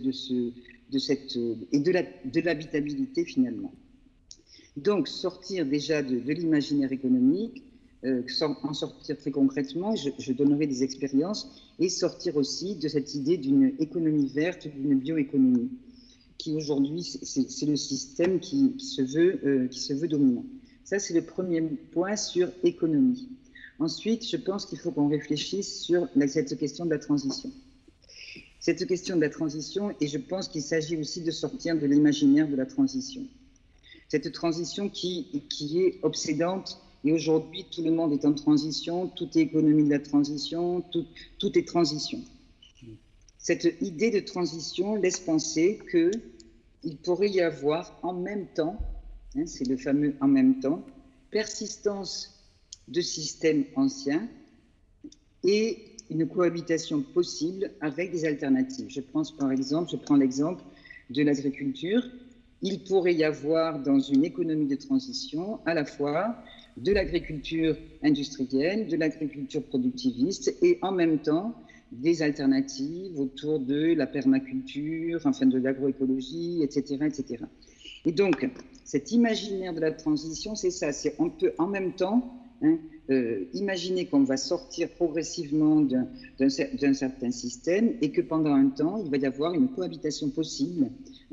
Speaker 3: de l'habitabilité finalement. Donc sortir déjà de l'imaginaire économique, en sortir très concrètement, je donnerai des expériences, et sortir aussi de cette idée d'une économie verte, d'une bioéconomie, qui aujourd'hui, c'est le système qui se veut dominant. Ça, c'est le premier point sur économie. Ensuite, je pense qu'il faut qu'on réfléchisse sur cette question de la transition. Cette question de la transition, et je pense qu'il s'agit aussi de sortir de l'imaginaire de la transition. Cette transition qui est obsédante, et aujourd'hui, tout le monde est en transition, tout est économie de la transition, tout est transition. Cette idée de transition laisse penser qu'il pourrait y avoir en même temps, c'est le fameux en même temps, persistance de systèmes anciens et une cohabitation possible avec des alternatives. Je prends l'exemple de l'agriculture. Il pourrait y avoir dans une économie de transition à la fois de l'agriculture industrielle, de l'agriculture productiviste et en même temps des alternatives autour de la permaculture, enfin de l'agroécologie, etc., etc. Et donc, cet imaginaire de la transition, c'est ça, on peut en même temps imaginer qu'on va sortir progressivement d'un certain système et que pendant un temps, il va y avoir une cohabitation possible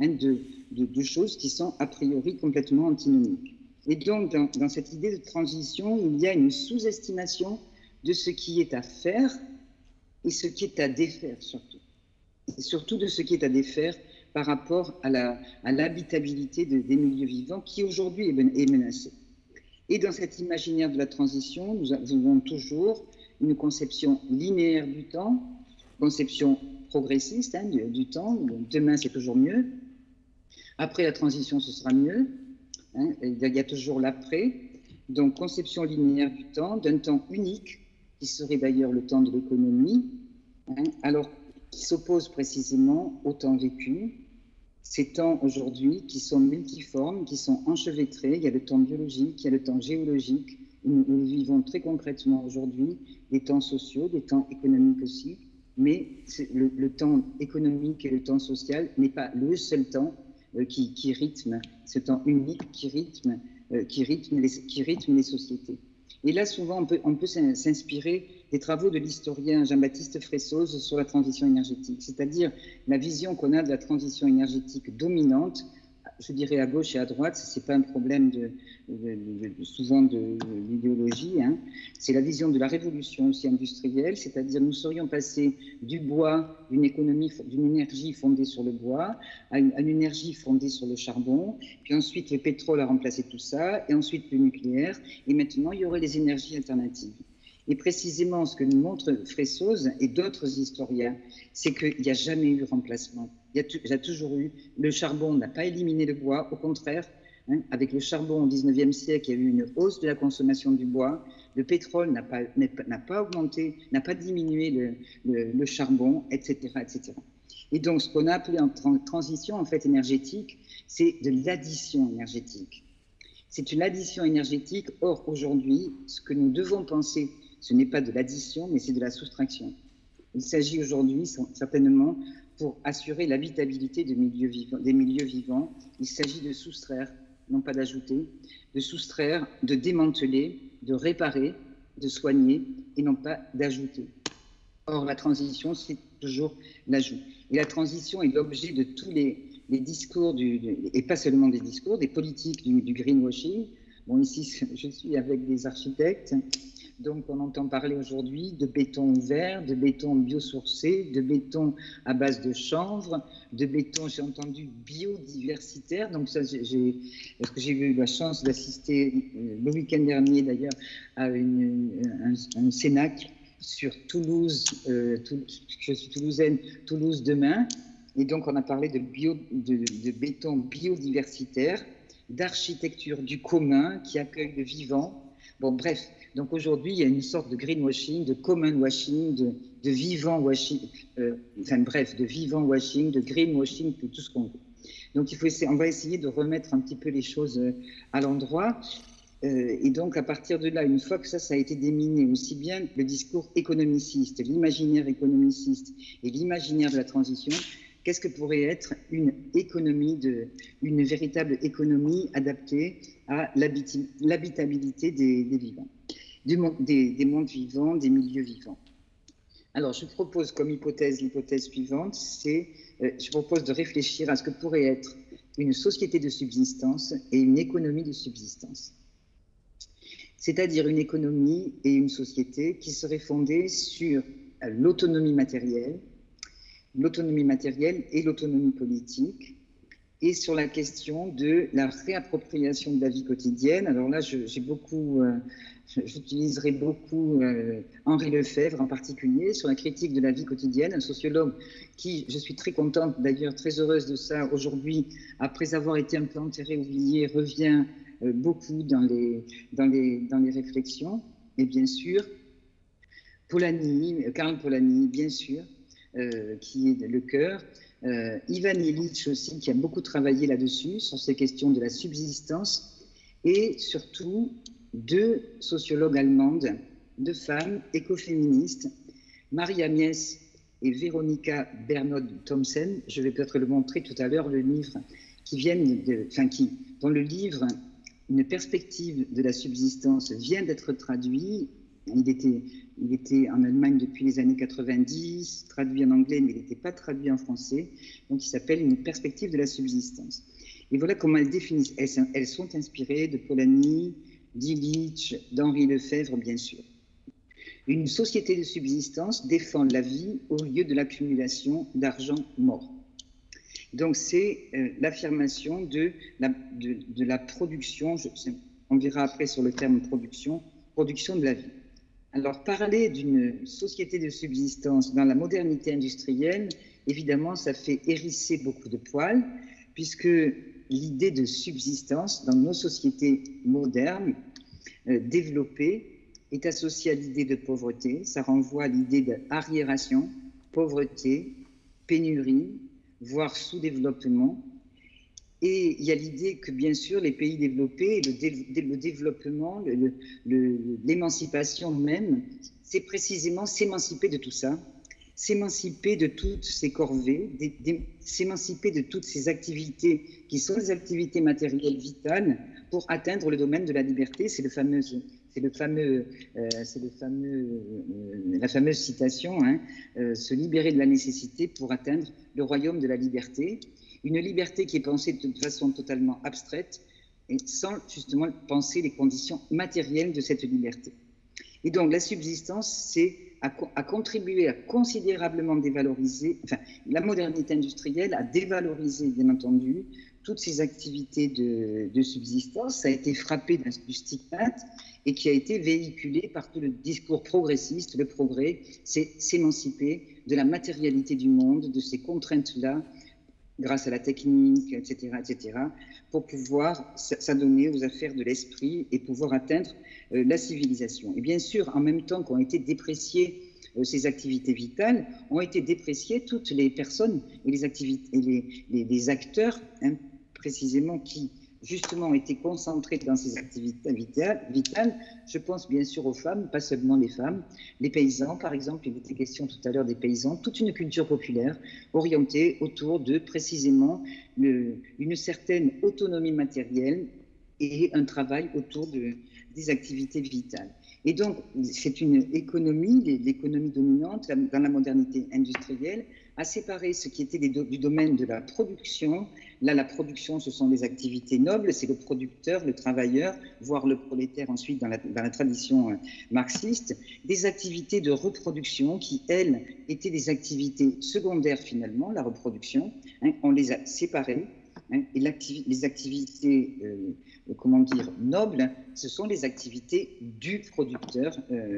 Speaker 3: de choses qui sont a priori complètement antinomiques. Et donc, dans cette idée de transition, il y a une sous-estimation de ce qui est à faire et ce qui est à défaire surtout. Et surtout de ce qui est à défaire par rapport à l'habitabilité des milieux vivants qui aujourd'hui est menacée. Et dans cet imaginaire de la transition, nous avons toujours une conception linéaire du temps, conception progressiste du temps, demain c'est toujours mieux, après la transition ce sera mieux, il y a toujours l'après, donc conception linéaire du temps, d'un temps unique, qui serait d'ailleurs le temps de l'économie, alors qui s'oppose précisément au temps vécu, ces temps aujourd'hui qui sont multiformes, qui sont enchevêtrés. Il y a le temps biologique, il y a le temps géologique. Nous vivons très concrètement aujourd'hui des temps sociaux, des temps économiques aussi. Mais le temps économique et le temps social n'est pas le seul temps qui rythme, ce temps unique qui rythme les sociétés. Et là, souvent, on peut s'inspirer des travaux de l'historien Jean-Baptiste Fressoz sur la transition énergétique, c'est-à-dire la vision qu'on a de la transition énergétique dominante, je dirais à gauche et à droite, c'est pas un problème souvent de l'idéologie, c'est la vision de la révolution aussi industrielle, c'est-à-dire nous serions passés du bois, d'une énergie fondée sur le bois, à une énergie fondée sur le charbon, puis ensuite le pétrole a remplacé tout ça, et ensuite le nucléaire, et maintenant il y aurait les énergies alternatives. Et précisément, ce que nous montre Fressoz et d'autres historiens, c'est qu'il n'y a jamais eu remplacement. Il y a toujours eu, le charbon n'a pas éliminé le bois, au contraire, avec le charbon au 19e siècle, il y a eu une hausse de la consommation du bois, le pétrole n'a pas augmenté, n'a pas diminué le charbon, etc., etc. Et donc, ce qu'on a appelé en transition, en fait, énergétique, c'est de l'addition énergétique. C'est une addition énergétique. Or, aujourd'hui, ce que nous devons penser, ce n'est pas de l'addition, mais c'est de la soustraction. Il s'agit aujourd'hui, certainement, pour assurer l'habitabilité des milieux vivants, il s'agit de soustraire, non pas d'ajouter, de soustraire, de démanteler, de réparer, de soigner, et non pas d'ajouter. Or, la transition, c'est toujours l'ajout. Et la transition est l'objet de tous les discours, et pas seulement des discours, des politiques du greenwashing. Bon, ici, je suis avec des architectes. Donc, on entend parler aujourd'hui de béton vert, de béton biosourcé, de béton à base de chanvre, de béton, j'ai entendu, biodiversitaire. Donc, ça, parce que j'ai eu la chance d'assister le week-end dernier, d'ailleurs, à un cénacle sur Toulouse, je suis toulousaine, Toulouse demain. Et donc, on a parlé de béton biodiversitaire, d'architecture du commun qui accueille le vivant. Bon, bref. Donc aujourd'hui, il y a une sorte de greenwashing, de common washing, de vivant washing, de vivant washing, de greenwashing, tout ce qu'on veut. Donc on va essayer de remettre un petit peu les choses à l'endroit. Et donc à partir de là, une fois que ça a été déminé, aussi bien le discours économiciste, l'imaginaire économiciste et l'imaginaire de la transition, qu'est-ce que pourrait être une véritable économie adaptée à l'habitabilité des vivants, des mondes vivants, des milieux vivants. Alors, je propose comme l'hypothèse suivante, je propose de réfléchir à ce que pourrait être une société de subsistance et une économie de subsistance. C'est-à-dire une économie et une société qui seraient fondées sur l'autonomie matérielle et l'autonomie politique, et sur la question de la réappropriation de la vie quotidienne. Alors là, j'utiliserai beaucoup Henri Lefebvre en particulier, sur la critique de la vie quotidienne, un sociologue qui, je suis très contente, d'ailleurs très heureuse de ça, aujourd'hui, après avoir été un peu enterré, oublié, revient beaucoup dans les réflexions. Et bien sûr, Karl Polanyi, bien sûr, qui est le cœur, Ivan Illich aussi, qui a beaucoup travaillé là-dessus, sur ces questions de la subsistance, et surtout deux sociologues allemandes, deux femmes écoféministes, Maria Mies et Veronika Bernod-Thomsen. Je vais peut-être le montrer tout à l'heure, le livre, dont le livre une perspective de la subsistance vient d'être traduit. Il était en Allemagne depuis les années 90, traduit en anglais, mais il n'était pas traduit en français. Donc, il s'appelle une perspective de la subsistance. Et voilà comment elles définissent. Elles sont inspirées de Polanyi, d'Illich, d'Henri Lefebvre, bien sûr. Une société de subsistance défend la vie au lieu de l'accumulation d'argent mort. Donc, c'est l'affirmation de la production, on verra après sur le terme production de la vie. Alors, parler d'une société de subsistance dans la modernité industrielle, évidemment, ça fait hérisser beaucoup de poils, puisque l'idée de subsistance dans nos sociétés modernes, développées, est associée à l'idée de pauvreté. Ça renvoie à l'idée d'arriération, pauvreté, pénurie, voire sous-développement. Et il y a l'idée que, bien sûr, les pays développés, le développement, l'émancipation même, c'est précisément s'émanciper de tout ça, s'émanciper de toutes ces corvées, s'émanciper de toutes ces activités qui sont des activités matérielles vitales pour atteindre le domaine de la liberté. C'est la fameuse citation, hein, se libérer de la nécessité pour atteindre le royaume de la liberté. Une liberté qui est pensée de façon totalement abstraite et sans justement penser les conditions matérielles de cette liberté. Et donc la subsistance, c'est à contribuer à considérablement dévaloriser, enfin la modernité industrielle a dévalorisé bien entendu toutes ces activités de subsistance. Ça a été frappé d'un stigmate et qui a été véhiculé par tout le discours progressiste. Le progrès, c'est s'émanciper de la matérialité du monde, de ces contraintes-là, grâce à la technique, etc., pour pouvoir s'adonner aux affaires de l'esprit et pouvoir atteindre la civilisation. Et bien sûr, en même temps qu'ont été dépréciées ces activités vitales, ont été dépréciées toutes les personnes et les activités, les acteurs, hein, précisément, qui justement ont été concentrés dans ces activités vitales. Je pense bien sûr aux femmes, pas seulement les femmes, les paysans par exemple, il était question tout à l'heure des paysans, toute une culture populaire orientée autour de précisément une certaine autonomie matérielle et un travail autour des activités vitales. Et donc, c'est une économie, l'économie dominante dans la modernité industrielle, a séparé ce qui était du domaine de la production. Là, la production, ce sont des activités nobles, c'est le producteur, le travailleur, voire le prolétaire ensuite dans la tradition marxiste, des activités de reproduction qui, elles, étaient des activités secondaires finalement, la reproduction, hein, on les a séparées. Hein, et les activités, nobles, ce sont les activités du producteur.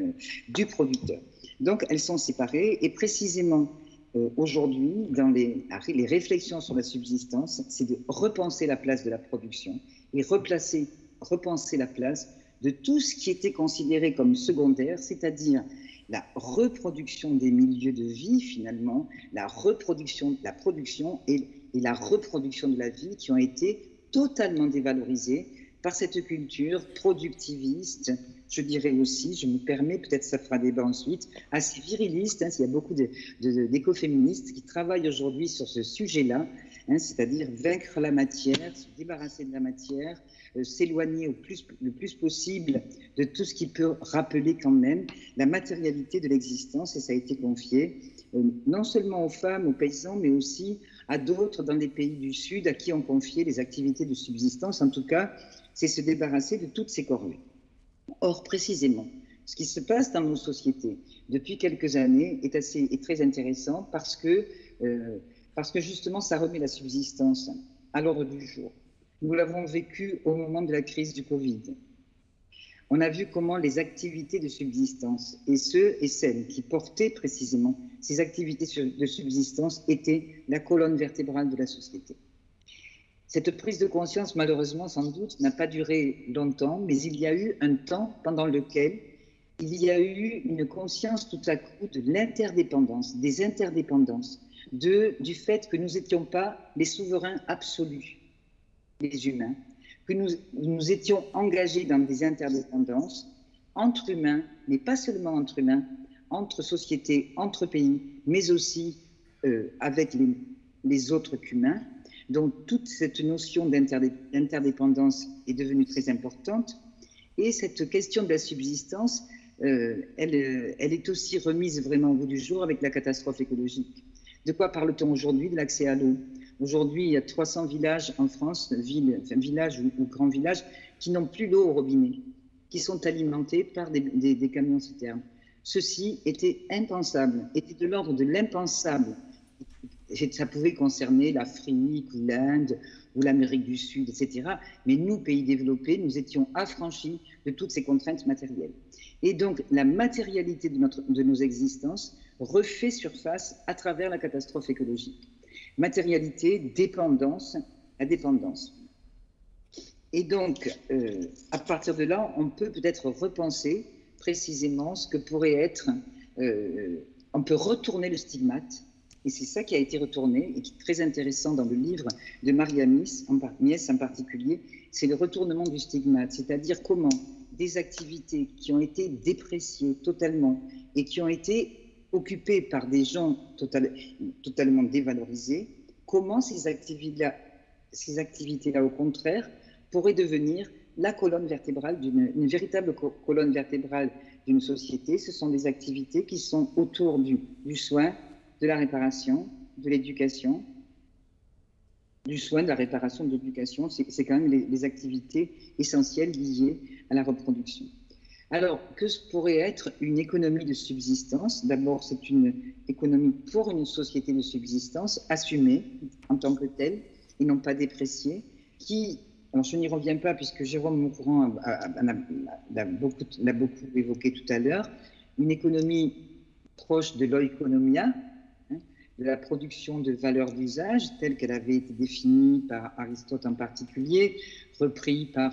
Speaker 3: Donc, elles sont séparées et précisément aujourd'hui, dans les réflexions sur la subsistance, c'est de repenser la place de la production et repenser la place de tout ce qui était considéré comme secondaire, c'est-à-dire la reproduction des milieux de vie, finalement, la production et la reproduction de la vie qui ont été totalement dévalorisées par cette culture productiviste, je dirais aussi, je me permets, peut-être ça fera débat ensuite, assez viriliste, hein, il y a beaucoup d'écoféministes qui travaillent aujourd'hui sur ce sujet-là, hein, c'est-à-dire vaincre la matière, se débarrasser de la matière, s'éloigner le plus possible de tout ce qui peut rappeler quand même la matérialité de l'existence, et ça a été confié non seulement aux femmes, aux paysans, mais aussi à d'autres dans les pays du Sud à qui on confiait les activités de subsistance. En tout cas, c'est se débarrasser de toutes ces corvées. Or, précisément, ce qui se passe dans nos sociétés depuis quelques années est très intéressant parce que justement, ça remet la subsistance à l'ordre du jour. Nous l'avons vécu au moment de la crise du Covid. On a vu comment les activités de subsistance et ceux et celles qui portaient précisément ces activités de subsistance étaient la colonne vertébrale de la société. Cette prise de conscience, malheureusement, sans doute, n'a pas duré longtemps, mais il y a eu un temps pendant lequel il y a eu une conscience tout à coup de l'interdépendance, des interdépendances, du fait que nous n'étions pas les souverains absolus, les humains, que nous étions engagés dans des interdépendances entre humains, mais pas seulement entre humains, entre sociétés, entre pays, mais aussi avec les autres qu'humains. Donc toute cette notion d'interdépendance est devenue très importante. Et cette question de la subsistance, elle est aussi remise vraiment au goût du jour avec la catastrophe écologique. De quoi parle-t-on aujourd'hui? De l'accès à l'eau. Aujourd'hui, il y a 300 villages en France, villages ou grands villages, qui n'ont plus d'eau au robinet, qui sont alimentés par des camions citernes. Ceci était impensable, était de l'ordre de l'impensable. Ça pouvait concerner l'Afrique ou l'Inde ou l'Amérique du Sud, etc. Mais nous, pays développés, nous étions affranchis de toutes ces contraintes matérielles. Et donc, la matérialité de nos existences refait surface à travers la catastrophe écologique. Matérialité, dépendance, la dépendance. Et donc, à partir de là, on peut peut-être repenser précisément ce que pourrait être... on peut retourner le stigmate. Et c'est ça qui a été retourné et qui est très intéressant dans le livre de Maria Mies en particulier, c'est le retournement du stigmate, c'est-à-dire comment des activités qui ont été dépréciées totalement et qui ont été occupées par des gens totalement dévalorisés, comment ces activités-là, au contraire, pourraient devenir la colonne vertébrale une véritable colonne vertébrale d'une société. Ce sont des activités qui sont autour du soin, de la réparation, de l'éducation, du soin, de la réparation, de l'éducation. C'est quand même les activités essentielles liées à la reproduction. Alors, que pourrait être une économie de subsistance? D'abord, c'est une économie pour une société de subsistance assumée en tant que telle et non pas dépréciée, qui, alors je n'y reviens pas puisque Jérôme Maucourant l'a beaucoup évoqué tout à l'heure, une économie proche de l'oikonomia, de la production de valeurs d'usage, telle qu'elle avait été définie par Aristote en particulier, repris par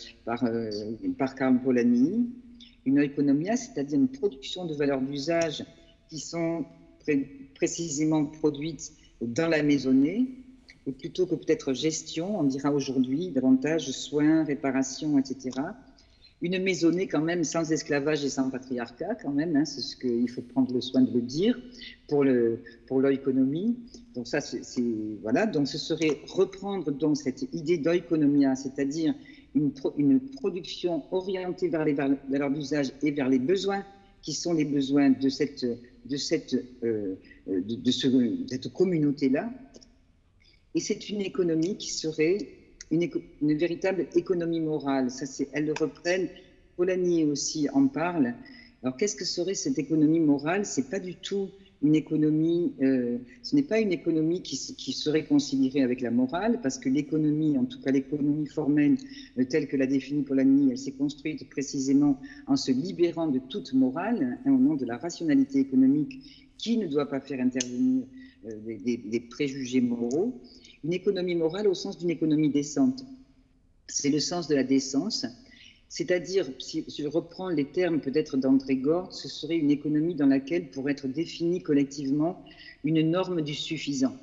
Speaker 3: Karl Polanyi. Une oikonomia, c'est-à-dire une production de valeurs d'usage qui sont précisément produites dans la maisonnée, et plutôt que peut-être gestion, on dira aujourd'hui davantage soins, réparation, etc. Une maisonnée quand même sans esclavage et sans patriarcat quand même, hein, c'est ce qu'il faut prendre le soin de le dire pour l'oikonomie. Donc ça, voilà. Donc ce serait reprendre donc cette idée d'oikonomia, c'est-à-dire une production orientée vers les valeurs d'usage et vers les besoins qui sont les besoins de cette communauté-là. Et c'est une économie qui serait une véritable économie morale. Ça, elles le reprennent. Polanyi aussi en parle. Alors, qu'est-ce que serait cette économie morale? C'est pas du tout une économie. Ce n'est pas une économie qui serait considérée avec la morale, parce que l'économie, en tout cas l'économie formelle telle que l'a définie Polanyi, elle s'est construite précisément en se libérant de toute morale, hein, au nom de la rationalité économique, qui ne doit pas faire intervenir des préjugés moraux. Une économie morale au sens d'une économie décente. C'est le sens de la décence, c'est-à-dire, si je reprends les termes peut-être d'André Gorz, ce serait une économie dans laquelle pourrait être définie collectivement une norme du suffisant.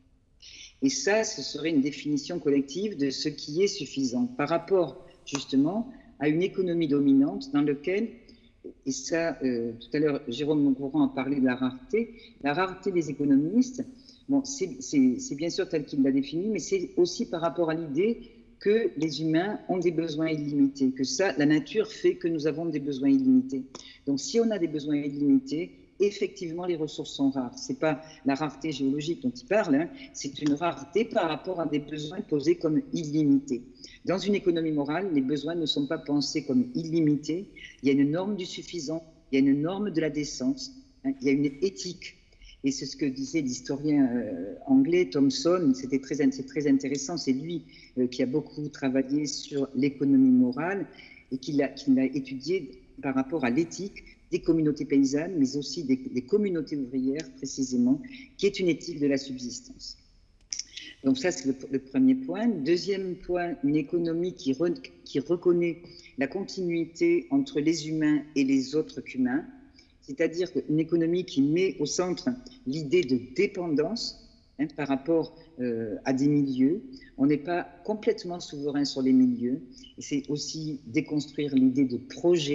Speaker 3: Et ça, ce serait une définition collective de ce qui est suffisant par rapport justement à une économie dominante dans laquelle, et ça, tout à l'heure, Jérôme Maucourant a parlé de la rareté des économistes. Bon, c'est bien sûr tel qu'il l'a défini, mais c'est aussi par rapport à l'idée que les humains ont des besoins illimités, que ça, la nature fait que nous avons des besoins illimités. Donc, si on a des besoins illimités, effectivement, les ressources sont rares. C'est pas la rareté géologique dont il parle, hein, c'est une rareté par rapport à des besoins posés comme illimités. Dans une économie morale, les besoins ne sont pas pensés comme illimités. Il y a une norme du suffisant, il y a une norme de la décence, hein, il y a une éthique. Et c'est ce que disait l'historien anglais Thomson, c'est très intéressant, c'est lui qui a beaucoup travaillé sur l'économie morale et qui l'a étudié par rapport à l'éthique des communautés paysannes, mais aussi des communautés ouvrières précisément, qui est une éthique de la subsistance. Donc ça, c'est le premier point. Deuxième point, une économie qui reconnaît la continuité entre les humains et les autres qu'humains, c'est-à-dire une économie qui met au centre l'idée de dépendance, hein, par rapport à des milieux. On n'est pas complètement souverain sur les milieux. Et c'est aussi déconstruire l'idée de projet,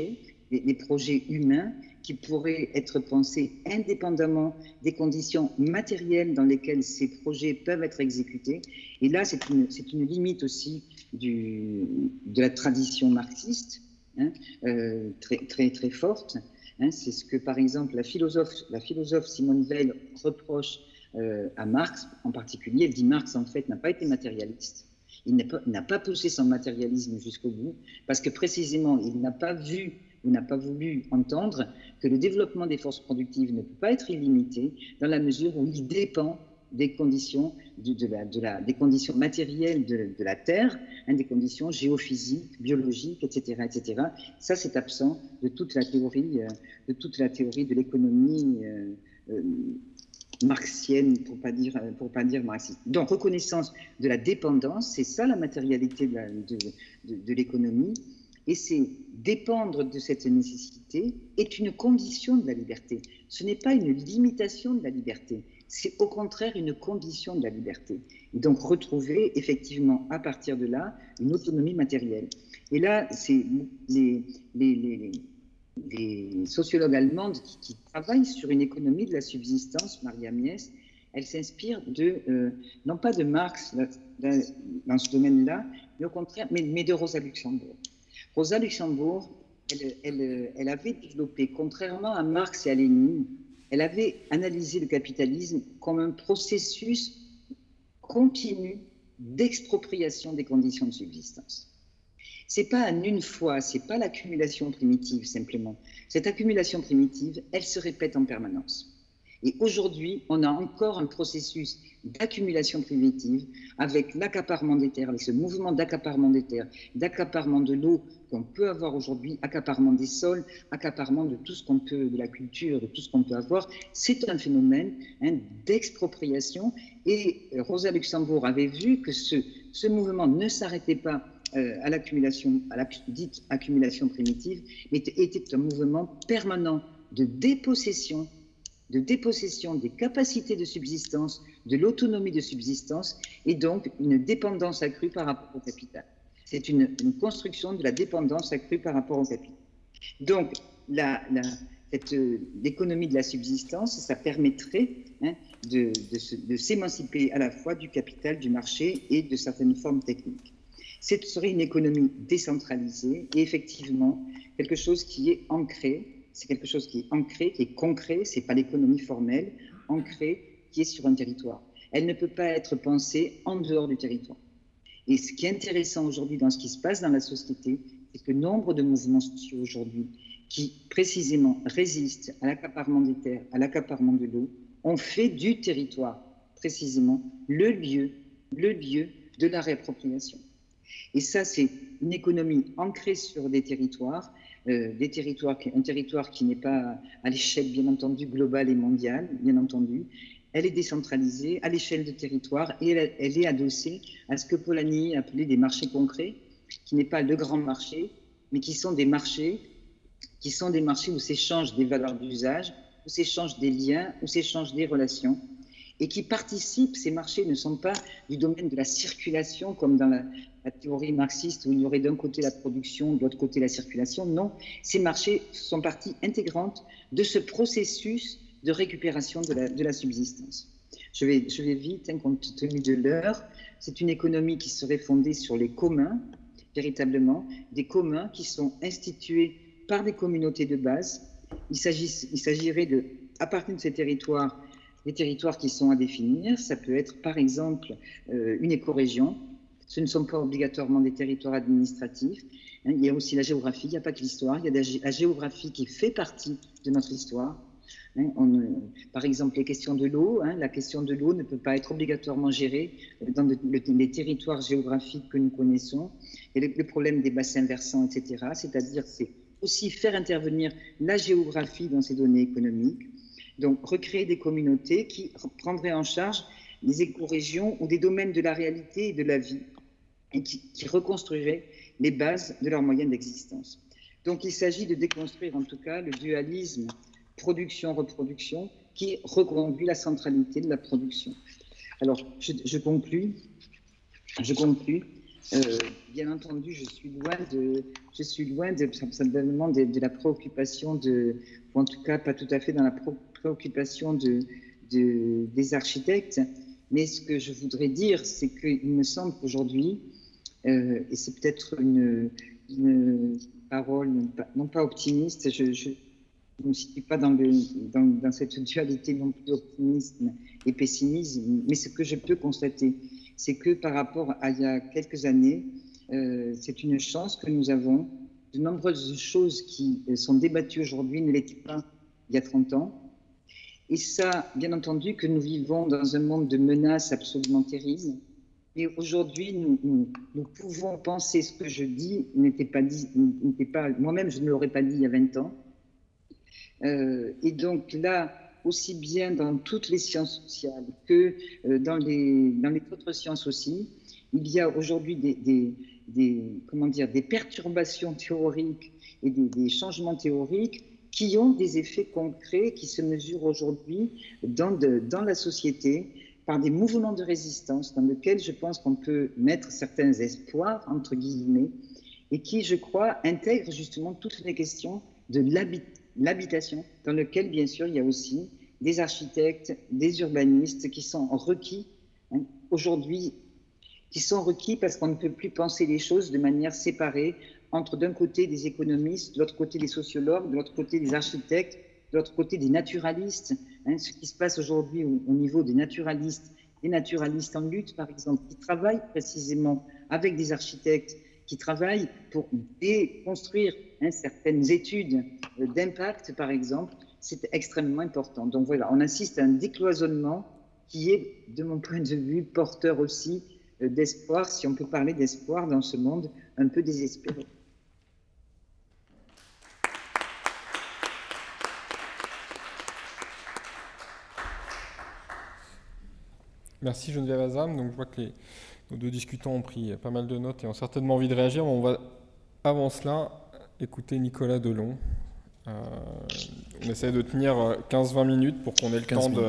Speaker 3: des projets humains qui pourraient être pensés indépendamment des conditions matérielles dans lesquelles ces projets peuvent être exécutés. Et là, c'est une limite aussi de la tradition marxiste, hein, très forte. Hein, c'est ce que, par exemple, la philosophe Simone Weil reproche à Marx en particulier. Elle dit Marx, en fait, n'a pas été matérialiste. Il n'a pas poussé son matérialisme jusqu'au bout, parce que précisément, il n'a pas vu ou n'a pas voulu entendre que le développement des forces productives ne peut pas être illimité dans la mesure où il dépend des conditions, des conditions matérielles de la Terre, hein, des conditions géophysiques, biologiques, etc., etc. Ça, c'est absent de toute la théorie de l'économie marxienne, pour pas dire marxiste. Donc, reconnaissance de la dépendance, c'est ça la matérialité de l'économie, et c'est dépendre de cette nécessité est une condition de la liberté. Ce n'est pas une limitation de la liberté, c'est au contraire une condition de la liberté. Et donc retrouver effectivement à partir de là une autonomie matérielle. Et là, c'est les sociologues allemandes qui travaillent sur une économie de la subsistance, Maria Mies, elle s'inspire non pas de Marx dans ce domaine-là, mais au contraire, mais de Rosa Luxembourg. Rosa Luxembourg, elle avait développé, contrairement à Marx et à Lénine, elle avait analysé le capitalisme comme un processus continu d'expropriation des conditions de subsistance. C'est pas en une fois, c'est pas l'accumulation primitive simplement. Cette accumulation primitive, elle se répète en permanence. Et aujourd'hui, on a encore un processus d'accumulation primitive avec l'accaparement des terres, avec ce mouvement d'accaparement des terres, d'accaparement de l'eau qu'on peut avoir aujourd'hui, accaparement des sols, accaparement de tout ce qu'on peut, de la culture, de tout ce qu'on peut avoir. C'est un phénomène d'expropriation. Et Rosa Luxembourg avait vu que ce mouvement ne s'arrêtait pas à la dite accumulation primitive, mais était un mouvement permanent de dépossession des capacités de subsistance, de l'autonomie de subsistance, et donc une dépendance accrue par rapport au capital. C'est une construction de la dépendance accrue par rapport au capital. Donc, l'économie de la subsistance, ça permettrait de s'émanciper à la fois du capital, du marché et de certaines formes techniques. Ce serait une économie décentralisée et effectivement quelque chose qui est ancré. C'est quelque chose qui est ancré, qui est concret, c'est pas l'économie formelle, ancrée, qui est sur un territoire. Elle ne peut pas être pensée en dehors du territoire. Et ce qui est intéressant aujourd'hui dans ce qui se passe dans la société, c'est que nombre de mouvements sociaux aujourd'hui, qui précisément résistent à l'accaparement des terres, à l'accaparement de l'eau, ont fait du territoire, précisément, le lieu de la réappropriation. Et ça, c'est une économie ancrée sur des territoires, un territoire qui n'est pas à l'échelle, bien entendu, globale et mondiale, bien entendu. Elle est décentralisée à l'échelle de territoire et elle est adossée à ce que Polanyi appelait des marchés concrets, qui n'est pas le grand marché, mais qui sont des marchés où s'échangent des valeurs d'usage, où s'échangent des liens, où s'échangent des relations, et qui participent, ces marchés ne sont pas du domaine de la circulation, comme dans la théorie marxiste, où il y aurait d'un côté la production, de l'autre côté la circulation. Non, ces marchés sont partie intégrante de ce processus de récupération de la subsistance. Je vais vite, compte tenu de l'heure. C'est une économie qui serait fondée sur les communs, véritablement, des communs qui sont institués par des communautés de base. Il s'agirait à partir de ces territoires, des territoires qui sont à définir. Ça peut être, par exemple, une écorégion. Ce ne sont pas obligatoirement des territoires administratifs. Il y a aussi la géographie, il n'y a pas que l'histoire. Il y a la géographie qui fait partie de notre histoire. Par exemple, les questions de l'eau. La question de l'eau ne peut pas être obligatoirement gérée dans les territoires géographiques que nous connaissons. Et le problème des bassins versants, etc. C'est-à-dire, c'est aussi faire intervenir la géographie dans ces données économiques. Donc, recréer des communautés qui prendraient en charge les écorégions ou des domaines de la réalité et de la vie, et qui reconstruiraient les bases de leurs moyens d'existence. Donc, il s'agit de déconstruire, en tout cas, le dualisme production-reproduction qui reconduit la centralité de la production. Alors, je conclus Bien entendu, je suis loin simplement de la préoccupation ou en tout cas pas tout à fait dans la préoccupation des architectes. Mais ce que je voudrais dire, c'est qu'il me semble qu'aujourd'hui, et c'est peut-être une parole non pas optimiste, je ne me situe pas dans cette dualité non plus optimisme et pessimisme, mais ce que je peux constater, c'est que par rapport à il y a quelques années, c'est une chance que nous avons. De nombreuses choses qui sont débattues aujourd'hui ne l'étaient pas il y a 30 ans. Et ça, bien entendu, que nous vivons dans un monde de menaces absolument terribles. Et aujourd'hui, nous pouvons penser ce que je dis n'était pas moi-même, je ne l'aurais pas dit il y a 20 ans. Et donc là, aussi bien dans toutes les sciences sociales que dans les autres sciences aussi, il y a aujourd'hui des perturbations théoriques et des changements théoriques qui ont des effets concrets qui se mesurent aujourd'hui dans la société par des mouvements de résistance dans lesquels je pense qu'on peut mettre certains espoirs, entre guillemets, et qui, je crois, intègrent justement toutes les questions de l'habitation, dans lequel, bien sûr, il y a aussi des architectes, des urbanistes qui sont requis aujourd'hui, qui sont requis parce qu'on ne peut plus penser les choses de manière séparée entre d'un côté des économistes, de l'autre côté des sociologues, de l'autre côté des architectes, de l'autre côté des naturalistes. Ce qui se passe aujourd'hui au niveau des naturalistes en lutte, par exemple, qui travaillent précisément avec des architectes, qui travaillent pour déconstruire certaines études d'impact, par exemple, c'est extrêmement important. Donc voilà, on assiste à un décloisonnement qui est, de mon point de vue, porteur aussi d'espoir, si on peut parler d'espoir dans ce monde un peu désespéré.
Speaker 1: Merci Geneviève Azam. Donc je vois que nos deux discutants ont pris pas mal de notes et ont certainement envie de réagir. On va, avant cela, écouter Nicolas Delon. On essaie de tenir 15-20 minutes pour qu'on ait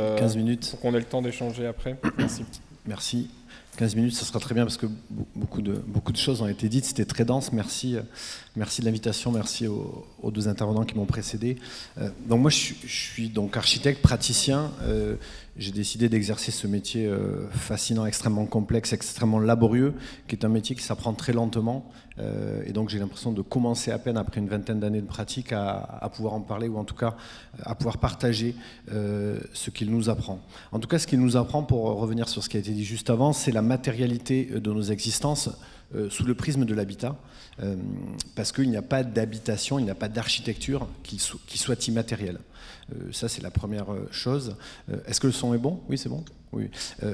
Speaker 1: le temps d'échanger après. Merci.
Speaker 4: Merci. 15 minutes, ça sera très bien parce que beaucoup de choses ont été dites. C'était très dense. Merci de l'invitation. Merci aux deux intervenants qui m'ont précédé. Donc moi, je suis donc architecte, praticien. J'ai décidé d'exercer ce métier fascinant, extrêmement complexe, extrêmement laborieux, qui est un métier qui s'apprend très lentement. Et donc j'ai l'impression de commencer à peine après une vingtaine d'années de pratique à pouvoir en parler, ou en tout cas à pouvoir partager ce qu'il nous apprend. En tout cas, ce qu'il nous apprend, pour revenir sur ce qui a été dit juste avant, c'est la matérialité de nos existences sous le prisme de l'habitat, parce qu'il n'y a pas d'habitation, il n'y a pas d'architecture qui soit immatérielle. Ça, c'est la première chose. Est-ce que le son est bon? Oui, c'est bon. Oui.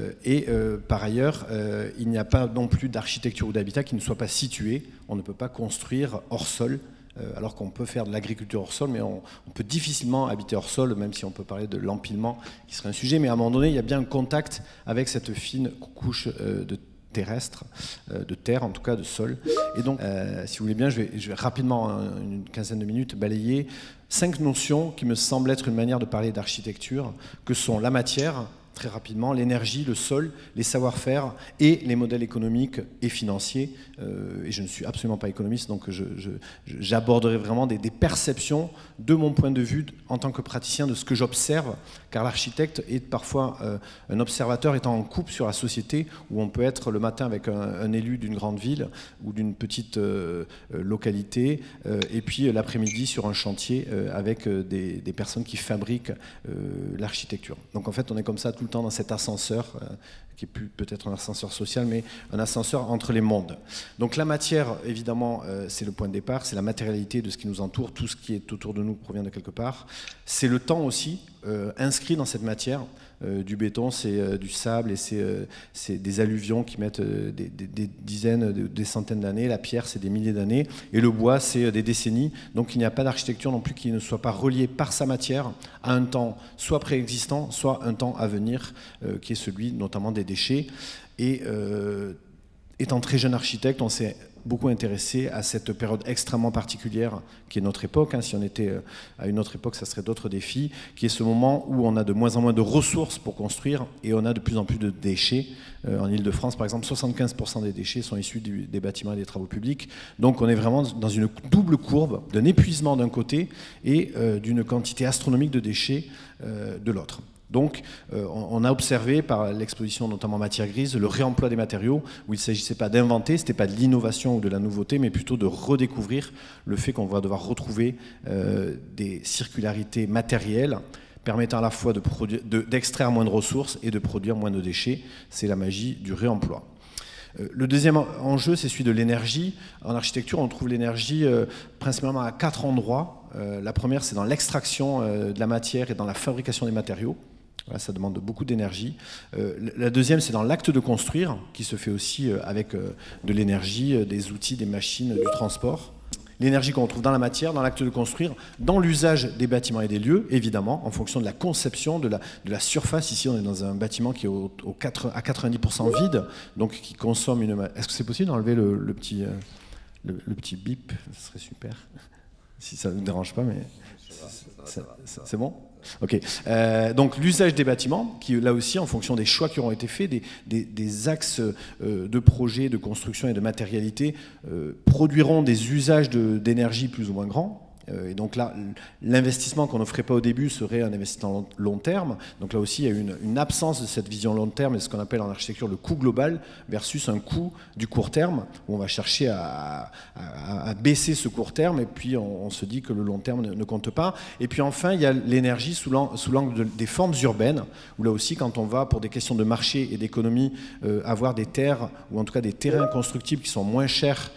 Speaker 4: Par ailleurs, il n'y a pas non plus d'architecture ou d'habitat qui ne soit pas situé. On ne peut pas construire hors sol, alors qu'on peut faire de l'agriculture hors sol, mais on peut difficilement habiter hors sol, même si on peut parler de l'empilement, qui serait un sujet. Mais à un moment donné, il y a bien un contact avec cette fine couche de terrestre, de terre, en tout cas de sol. Et donc, si vous voulez bien, je vais rapidement, en une quinzaine de minutes, balayer 5 notions qui me semblent être une manière de parler d'architecture, que sont la matière, très rapidement, l'énergie, le sol, les savoir-faire et les modèles économiques et financiers. Et je ne suis absolument pas économiste, donc j'aborderai vraiment des perceptions de mon point de vue en tant que praticien de ce que j'observe, car l'architecte est parfois un observateur étant en couple sur la société, où on peut être le matin avec un élu d'une grande ville ou d'une petite localité, et puis l'après-midi sur un chantier avec des personnes qui fabriquent l'architecture. Donc en fait, on est comme ça tout le temps dans cet ascenseur, qui est plus peut-être un ascenseur social, mais un ascenseur entre les mondes. Donc la matière, évidemment, c'est le point de départ, c'est la matérialité de ce qui nous entoure, tout ce qui est autour de nous provient de quelque part. C'est le temps aussi, inscrit dans cette matière. Du béton, c'est du sable, et c'est des alluvions qui mettent des dizaines, des centaines d'années. La pierre, c'est des milliers d'années. Et le bois, c'est des décennies. Donc il n'y a pas d'architecture non plus qui ne soit pas reliée par sa matière à un temps soit préexistant, soit un temps à venir, qui est celui notamment des déchets. Et étant très jeune architecte, on s'est beaucoup intéressé à cette période extrêmement particulière qui est notre époque. Si on était à une autre époque, ça serait d'autres défis, qui est ce moment où on a de moins en moins de ressources pour construire et on a de plus en plus de déchets. En Ile-de-France, par exemple, 75% des déchets sont issus des bâtiments et des travaux publics. Donc on est vraiment dans une double courbe d'un épuisement d'un côté et d'une quantité astronomique de déchets de l'autre. Donc on a observé par l'exposition notamment matière grise le réemploi des matériaux où il ne s'agissait pas d'inventer, ce n'était pas de l'innovation ou de la nouveauté, mais plutôt de redécouvrir le fait qu'on va devoir retrouver des circularités matérielles permettant à la fois d'extraire moins de ressources et de produire moins de déchets. C'est la magie du réemploi. Le deuxième enjeu, c'est celui de l'énergie. En architecture, on trouve l'énergie principalement à 4 endroits. La première, c'est dans l'extraction de la matière et dans la fabrication des matériaux. Voilà, ça demande beaucoup d'énergie. La deuxième, c'est dans l'acte de construire, qui se fait aussi avec de l'énergie, des outils, des machines, du transport. L'énergie qu'on retrouve dans la matière, dans l'acte de construire, dans l'usage des bâtiments et des lieux, évidemment, en fonction de la conception, de la surface. Ici, on est dans un bâtiment qui est à 90% vide, donc qui consomme une... Est-ce que c'est possible d'enlever le petit bip? Ce serait super. Si ça ne vous dérange pas, mais... C'est bon? Ok. Donc l'usage des bâtiments, qui là aussi, en fonction des choix qui auront été faits, des axes de projet, de construction et de matérialité, produiront des usages d'énergie plus ou moins grands. Et donc là, l'investissement qu'on ne ferait pas au début serait un investissement long terme. Donc là aussi, il y a une absence de cette vision long terme et ce qu'on appelle en architecture le coût global versus un coût du court terme, où on va chercher à baisser ce court terme et puis on se dit que le long terme ne compte pas. Et puis enfin, il y a l'énergie sous l'angle des formes urbaines, où là aussi, quand on va pour des questions de marché et d'économie, avoir des terres, ou en tout cas des terrains constructibles qui sont moins chers,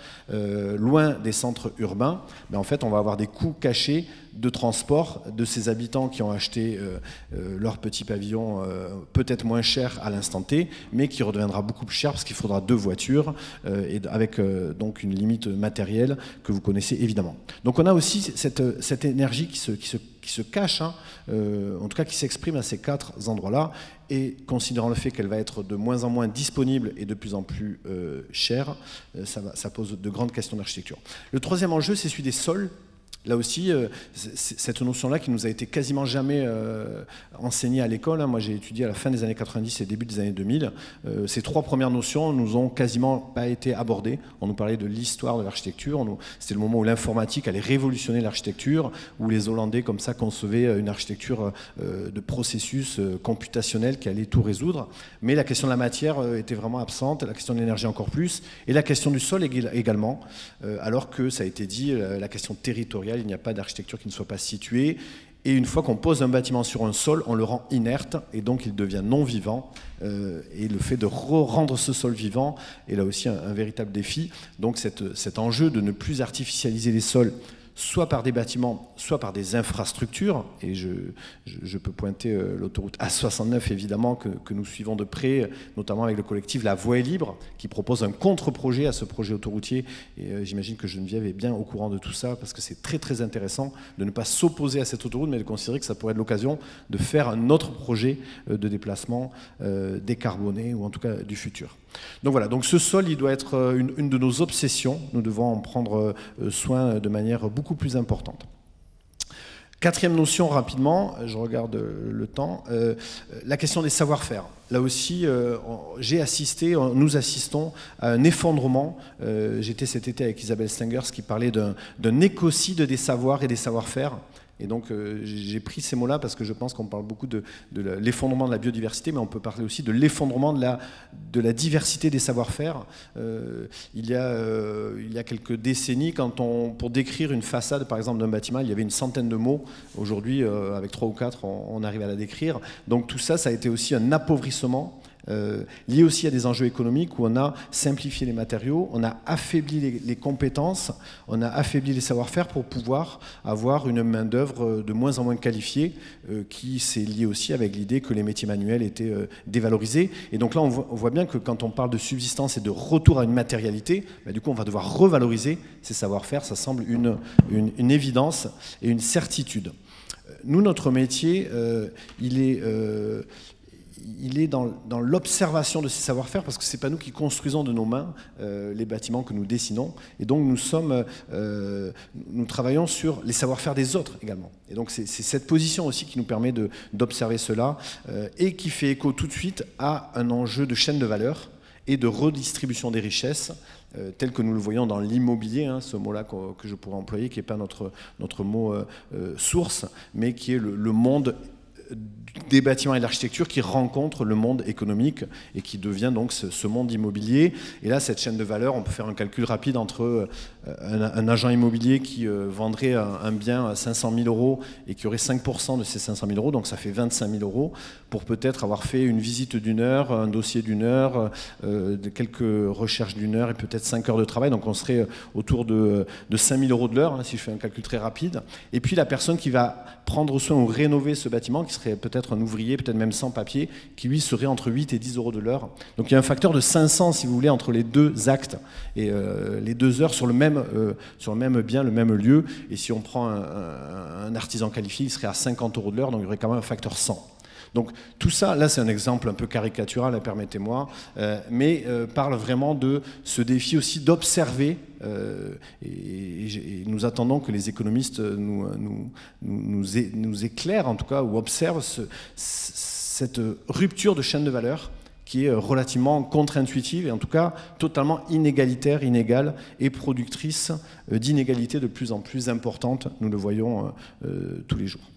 Speaker 4: loin des centres urbains, en fait, on va avoir des coûts cachés de transport de ces habitants qui ont acheté leur petit pavillon peut-être moins cher à l'instant T, mais qui redeviendra beaucoup plus cher parce qu'il faudra 2 voitures et avec donc une limite matérielle que vous connaissez évidemment. Donc on a aussi cette énergie qui se cache, en tout cas qui s'exprime à ces 4 endroits-là, et considérant le fait qu'elle va être de moins en moins disponible et de plus en plus chère, ça pose de grandes questions d'architecture. Le troisième enjeu, c'est celui des sols. Là aussi, cette notion-là qui nous a été quasiment jamais enseignée à l'école. Moi, j'ai étudié à la fin des années 90 et début des années 2000. Ces 3 premières notions nous ont quasiment pas été abordées. On nous parlait de l'histoire de l'architecture. C'était le moment où l'informatique allait révolutionner l'architecture, où les Hollandais, comme ça, concevaient une architecture de processus computationnel qui allait tout résoudre. Mais la question de la matière était vraiment absente, la question de l'énergie encore plus, et la question du sol également, alors que, ça a été dit, la question territoriale, il n'y a pas d'architecture qui ne soit pas située. Et une fois qu'on pose un bâtiment sur un sol, on le rend inerte et donc il devient non vivant. Et le fait de rendre ce sol vivant est là aussi un véritable défi. Donc cet enjeu de ne plus artificialiser les sols, soit par des bâtiments, soit par des infrastructures. Et je peux pointer l'autoroute A69, évidemment, que nous suivons de près, notamment avec le collectif La Voie est libre, qui propose un contre-projet à ce projet autoroutier. Et j'imagine que Geneviève est bien au courant de tout ça, parce que c'est très très intéressant de ne pas s'opposer à cette autoroute, mais de considérer que ça pourrait être l'occasion de faire un autre projet de déplacement décarboné, ou en tout cas du futur. Donc voilà, donc ce sol, il doit être une de nos obsessions. Nous devons en prendre soin de manière beaucoup plus importante. 4e notion, rapidement, je regarde le temps, la question des savoir-faire. Là aussi, nous assistons à un effondrement. J'étais cet été avec Isabelle Stengers qui parlait d'un écocide des savoirs et des savoir-faire. Et donc j'ai pris ces mots-là parce que je pense qu'on parle beaucoup de l'effondrement de la biodiversité, mais on peut parler aussi de l'effondrement de la diversité des savoir-faire. Il y a quelques décennies, pour décrire une façade, par exemple, d'un bâtiment, il y avait une centaine de mots. Aujourd'hui, avec 3 ou 4, on arrive à la décrire. Donc tout ça, ça a été aussi un appauvrissement. Lié aussi à des enjeux économiques où on a simplifié les matériaux, on a affaibli les compétences, on a affaibli les savoir-faire pour pouvoir avoir une main-d'œuvre de moins en moins qualifiée, qui s'est lié aussi avec l'idée que les métiers manuels étaient dévalorisés. Et donc là, on voit bien que quand on parle de subsistance et de retour à une matérialité, du coup, on va devoir revaloriser ces savoir-faire. Ça semble une évidence et une certitude. Nous, notre métier, il est dans l'observation de ces savoir-faire, parce que ce n'est pas nous qui construisons de nos mains les bâtiments que nous dessinons, et donc nous travaillons sur les savoir-faire des autres également. Et donc c'est cette position aussi qui nous permet d'observer cela, et qui fait écho tout de suite à un enjeu de chaîne de valeur et de redistribution des richesses, tel que nous le voyons dans l'immobilier, hein, ce mot-là que je pourrais employer, qui n'est pas notre mot source, mais qui est le monde des bâtiments et de l'architecture qui rencontre le monde économique et qui devient donc ce monde immobilier. Et là, cette chaîne de valeur, on peut faire un calcul rapide entre un agent immobilier qui vendrait un bien à 500 000 € et qui aurait 5% de ces 500 000 €, donc ça fait 25 000 € pour peut-être avoir fait une visite d'1 heure, un dossier d'1 heure, quelques recherches d'1 heure et peut-être 5 heures de travail, donc on serait autour de 5 000 € de l'heure, hein, si je fais un calcul très rapide. Et puis la personne qui va prendre soin ou rénover ce bâtiment, qui serait peut-être un ouvrier, peut-être même sans papier, qui lui serait entre 8 et 10 € de l'heure. Donc il y a un facteur de 500, si vous voulez, entre les deux actes et les 2 heures sur le même bien, le même lieu. Et si on prend un artisan qualifié, il serait à 50 € de l'heure, donc il y aurait quand même un facteur 100. Donc tout ça, là c'est un exemple un peu caricatural, permettez-moi, mais parle vraiment de ce défi aussi d'observer, et nous attendons que les économistes nous éclairent en tout cas, ou observent cette rupture de chaîne de valeur qui est relativement contre-intuitive et en tout cas totalement inégalitaire, inégale et productrice d'inégalités de plus en plus importantes, nous le voyons tous les jours.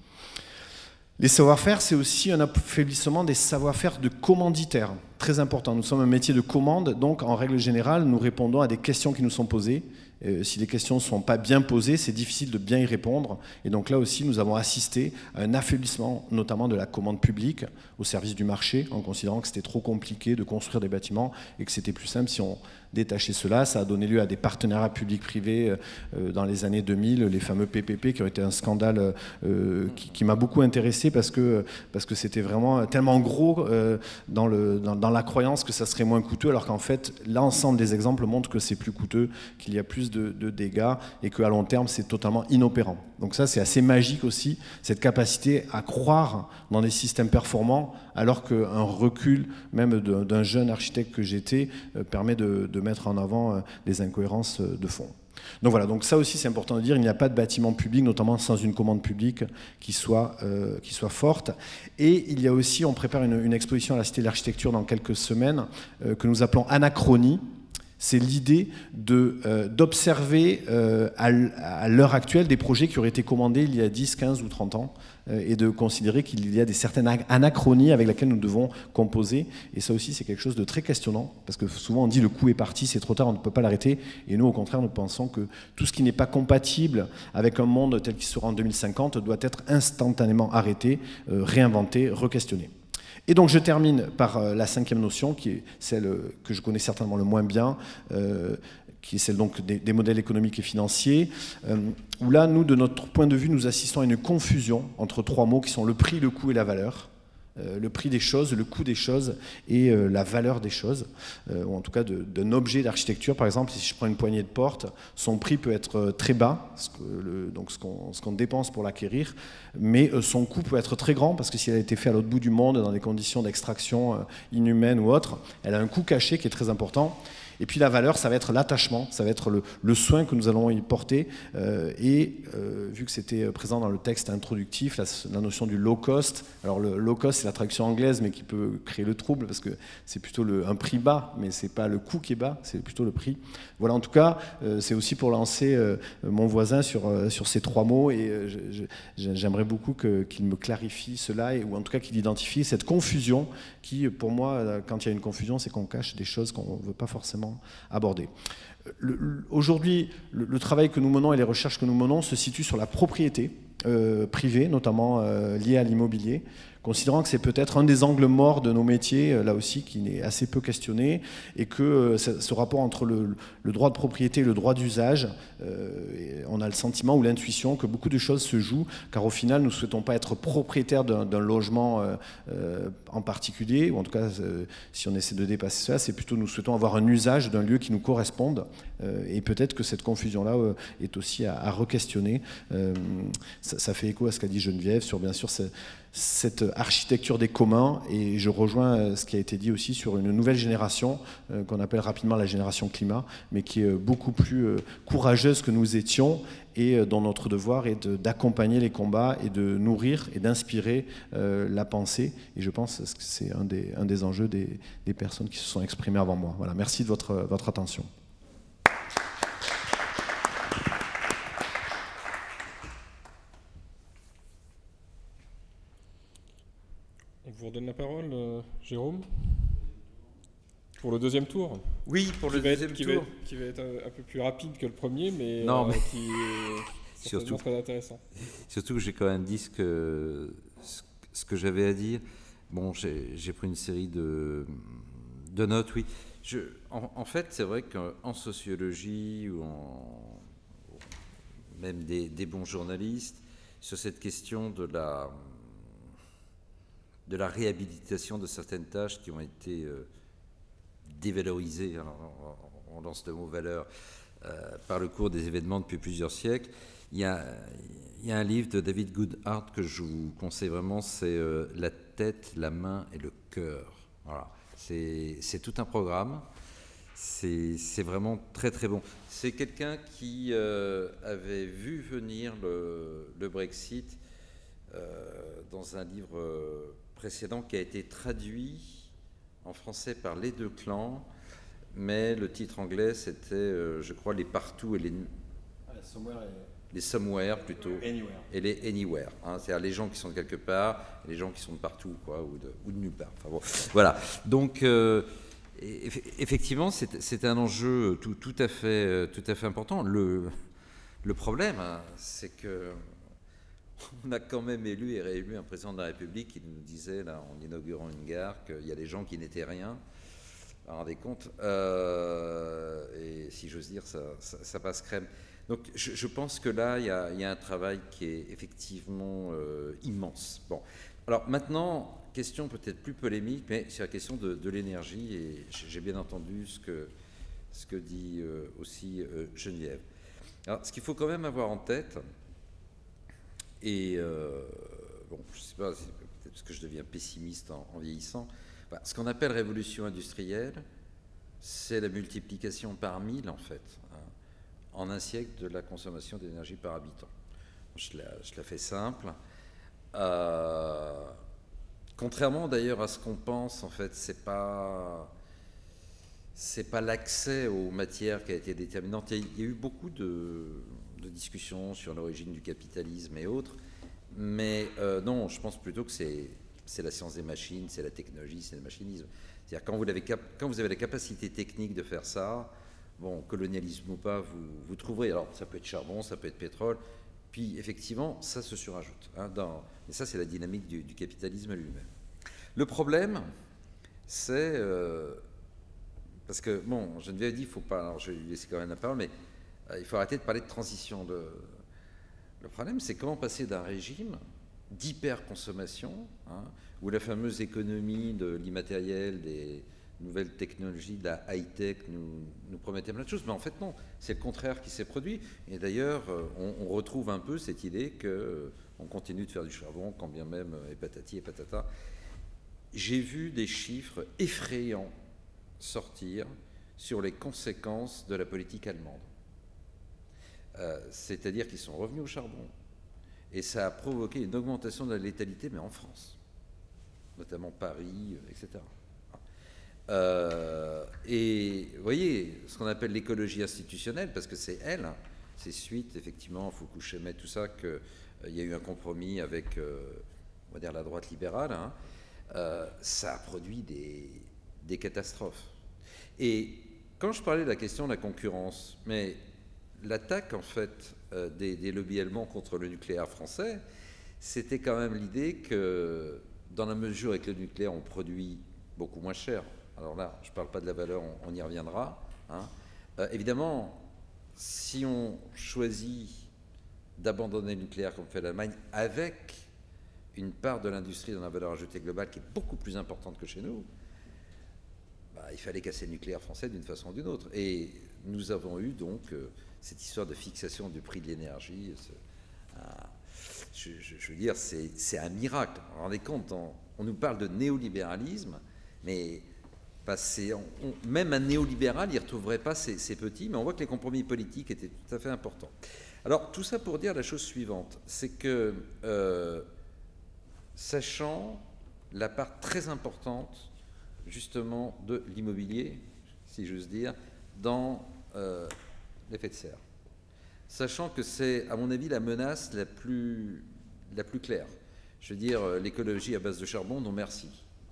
Speaker 4: Les savoir-faire, c'est aussi un affaiblissement des savoir-faire de commanditaires, très important. Nous sommes un métier de commande, donc en règle générale, nous répondons à des questions qui nous sont posées. Si les questions ne sont pas bien posées, c'est difficile de bien y répondre. Et donc là aussi, nous avons assisté à un affaiblissement, notamment de la commande publique au service du marché, en considérant que c'était trop compliqué de construire des bâtiments et que c'était plus simple si on détachait cela. Ça a donné lieu à des partenariats publics-privés dans les années 2000, les fameux PPP, qui ont été un scandale qui m'a beaucoup intéressé parce que c'était vraiment tellement gros dans la croyance que ça serait moins coûteux, alors qu'en fait, l'ensemble des exemples montrent que c'est plus coûteux, qu'il y a plus de dégâts et qu'à long terme, c'est totalement inopérant. Donc ça, c'est assez magique aussi, cette capacité à croire dans des systèmes performants, alors qu'un recul, même d'un jeune architecte que j'étais, permet de mettre en avant des incohérences de fond. Donc voilà, donc ça aussi c'est important de dire, il n'y a pas de bâtiment public, notamment sans une commande publique qui soit forte. Et il y a aussi, on prépare une exposition à la Cité de l'Architecture dans quelques semaines, que nous appelons Anachronie. C'est l'idée d'observer à l'heure actuelle des projets qui auraient été commandés il y a 10, 15 ou 30 ans et de considérer qu'il y a des certaines anachronies avec lesquelles nous devons composer. Et ça aussi, c'est quelque chose de très questionnant parce que souvent on dit le coup est parti, c'est trop tard, on ne peut pas l'arrêter. Et nous, au contraire, nous pensons que tout ce qui n'est pas compatible avec un monde tel qu'il sera en 2050 doit être instantanément arrêté, réinventé, re-questionné. Et donc je termine par la 5e notion, qui est celle que je connais certainement le moins bien, qui est celle donc des modèles économiques et financiers, où là, nous, de notre point de vue, nous assistons à une confusion entre 3 mots qui sont le prix, le coût et la valeur. Le prix des choses, le coût des choses et la valeur des choses, ou en tout cas d'un objet d'architecture. Par exemple, si je prends une poignée de porte, son prix peut être très bas, donc ce qu'on dépense pour l'acquérir, mais son coût peut être très grand, parce que si elle a été faite à l'autre bout du monde, dans des conditions d'extraction inhumaines ou autres, elle a un coût caché qui est très important. Et puis la valeur, ça va être l'attachement, ça va être le soin que nous allons y porter. Vu que c'était présent dans le texte introductif, la notion du low cost. Alors le low cost, c'est la traduction anglaise, mais qui peut créer le trouble, parce que c'est plutôt un prix bas, mais c'est pas le coût qui est bas, c'est plutôt le prix. Voilà, en tout cas, c'est aussi pour lancer mon voisin sur ces 3 mots, et j'aimerais beaucoup qu'il me clarifie cela, ou en tout cas qu'il identifie cette confusion qui, pour moi, quand il y a une confusion, c'est qu'on cache des choses qu'on ne veut pas forcément aborder. Aujourd'hui, le travail que nous menons et les recherches que nous menons se situent sur la propriété privée, notamment liée à l'immobilier, considérant que c'est peut-être un des angles morts de nos métiers, là aussi, qui est assez peu questionné, et que ce rapport entre le droit de propriété et le droit d'usage, on a le sentiment ou l'intuition que beaucoup de choses se jouent, car au final, nous ne souhaitons pas être propriétaires d'un logement en particulier, ou en tout cas, si on essaie de dépasser cela, c'est plutôt nous souhaitons avoir un usage d'un lieu qui nous corresponde, et peut-être que cette confusion-là est aussi à re-questionner. ça fait écho à ce qu'a dit Geneviève sur, bien sûr, cette architecture des communs, et je rejoins ce qui a été dit aussi sur une nouvelle génération qu'on appelle rapidement la génération climat, mais qui est beaucoup plus courageuse que nous étions, et dont notre devoir est d'accompagner les combats et de nourrir et d'inspirer la pensée. Et je pense que c'est un des enjeux des personnes qui se sont exprimées avant moi. Voilà, merci de votre attention.
Speaker 1: On vous redonne la parole, Jérôme, pour le deuxième tour.
Speaker 2: Oui, pour le deuxième tour.
Speaker 1: Qui va être un peu plus rapide que le premier, mais, qui est
Speaker 2: surtout
Speaker 1: très intéressant.
Speaker 2: Surtout que j'ai quand même dit ce que j'avais à dire. Bon, j'ai pris une série de notes, oui. En fait, c'est vrai qu'en sociologie, ou même des bons journalistes, sur cette question de la réhabilitation de certaines tâches qui ont été dévalorisées, alors on lance le mot valeur, par le cours des événements depuis plusieurs siècles. Il y a un livre de David Goodhart que je vous conseille vraiment, c'est La tête, la main et le cœur. Voilà. C'est tout un programme. C'est vraiment très très bon. C'est quelqu'un qui avait vu venir le Brexit dans un livre précédent qui a été traduit en français par Les Deux Clans, mais le titre anglais c'était, je crois, Les Partout et les Somewhere plutôt, et les Anywhere, hein, c'est-à-dire les gens qui sont de quelque part, et les gens qui sont de partout, quoi, ou de nulle part. Enfin, bon, voilà. Donc effectivement, c'est un enjeu tout à fait important. Le problème, hein, c'est que on a quand même élu et réélu un président de la République qui nous disait, là, en inaugurant une gare, qu'il y a des gens qui n'étaient rien. Vous vous rendez compte, et si j'ose dire, ça passe crème. Donc je pense que là, il y a un travail qui est effectivement immense. Bon, alors maintenant, question peut-être plus polémique, mais c'est la question de l'énergie, et j'ai bien entendu ce que dit aussi Geneviève. Alors, ce qu'il faut quand même avoir en tête, et bon, je ne sais pas, c'est peut-être parce que je deviens pessimiste en vieillissant, ce qu'on appelle révolution industrielle, c'est la multiplication par 1000, en fait, hein, en un siècle, de la consommation d'énergie par habitant. Je la fais simple. Contrairement d'ailleurs à ce qu'on pense, en fait, c'est pas l'accès aux matières qui a été déterminante. Il y a eu beaucoup de discussions sur l'origine du capitalisme et autres, mais non, je pense plutôt que c'est la science des machines, c'est la technologie, c'est le machinisme. C'est-à-dire quand vous avez la capacité technique de faire ça, bon, colonialisme ou pas, vous trouverez. Alors ça peut être charbon, ça peut être pétrole, puis effectivement, ça se surajoute. Hein, et ça, c'est la dynamique du capitalisme lui-même. Le problème, c'est... parce que, bon, je ne dit, il faut pas... Alors je vais lui laisser quand même la parole, mais il faut arrêter de parler de transition. Le problème, c'est comment passer d'un régime d'hyperconsommation, hein, où la fameuse économie de l'immatériel, des nouvelles technologies, de la high-tech nous promettait plein de choses, mais en fait non, c'est le contraire qui s'est produit. Et d'ailleurs, on retrouve un peu cette idée qu'on continue de faire du charbon, quand bien même, et patati et patata. J'ai vu des chiffres effrayants sortir sur les conséquences de la politique allemande. C'est-à-dire qu'ils sont revenus au charbon. Et ça a provoqué une augmentation de la létalité, mais en France, notamment Paris, etc. Et vous voyez, ce qu'on appelle l'écologie institutionnelle, parce que c'est elle, c'est suite, effectivement, Fukushima, tout ça, qu'il y a eu un compromis avec, on va dire, la droite libérale, hein, ça a produit des catastrophes. Et quand je parlais de la question de la concurrence, mais l'attaque, en fait, des lobbies allemands contre le nucléaire français, c'était quand même l'idée que, dans la mesure avec le nucléaire, on produit beaucoup moins cher. Alors là, je ne parle pas de la valeur, on y reviendra. Hein. Évidemment, si on choisit d'abandonner le nucléaire comme fait l'Allemagne, avec une part de l'industrie dans la valeur ajoutée globale qui est beaucoup plus importante que chez nous, il fallait casser le nucléaire français d'une façon ou d'une autre. Et nous avons eu donc cette histoire de fixation du prix de l'énergie. je veux dire, c'est un miracle. Vous vous rendez compte, on nous parle de néolibéralisme, mais même un néolibéral n'y retrouverait pas ces petits, mais on voit que les compromis politiques étaient tout à fait importants. Alors, tout ça pour dire la chose suivante, c'est que, sachant la part très importante, justement, de l'immobilier, si j'ose dire, dans l'effet de serre, sachant que c'est, à mon avis, la menace la plus claire. Je veux dire, l'écologie à base de charbon, non merci.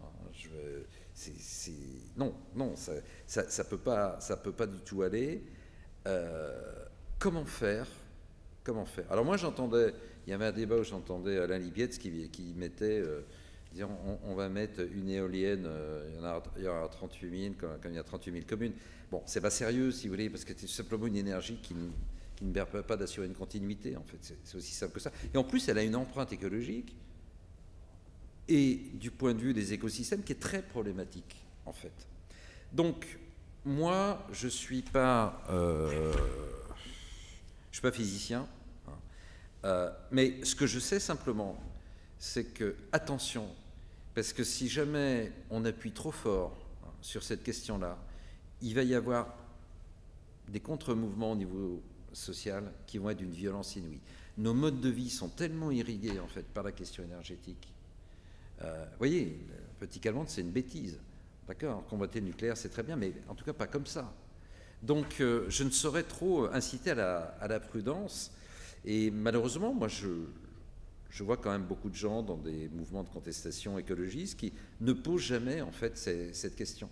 Speaker 2: Non, ça peut pas du tout aller. Comment faire? Alors moi, il y avait un débat où j'entendais Alain Lipietz qui mettait, disant, on va mettre une éolienne, il y aura 38 000, comme il y a 38 000 communes. Bon, c'est pas sérieux, si vous voulez, parce que c'est simplement une énergie qui ne permet pas d'assurer une continuité, en fait. C'est aussi simple que ça. Et en plus, elle a une empreinte écologique et du point de vue des écosystèmes qui est très problématique, en fait. Donc, moi, je ne suis pas physicien, hein, mais ce que je sais simplement, c'est que, attention, parce que si jamais on appuie trop fort, hein, sur cette question-là, il va y avoir des contre-mouvements au niveau social qui vont être d'une violence inouïe. Nos modes de vie sont tellement irrigués, en fait, par la question énergétique. Vous voyez, le petit calmant, c'est une bêtise. D'accord, combattre le nucléaire, c'est très bien, mais en tout cas pas comme ça. Donc, je ne saurais trop inciter à la prudence. Et malheureusement, moi, je vois quand même beaucoup de gens dans des mouvements de contestation écologiste qui ne posent jamais, en fait, cette question.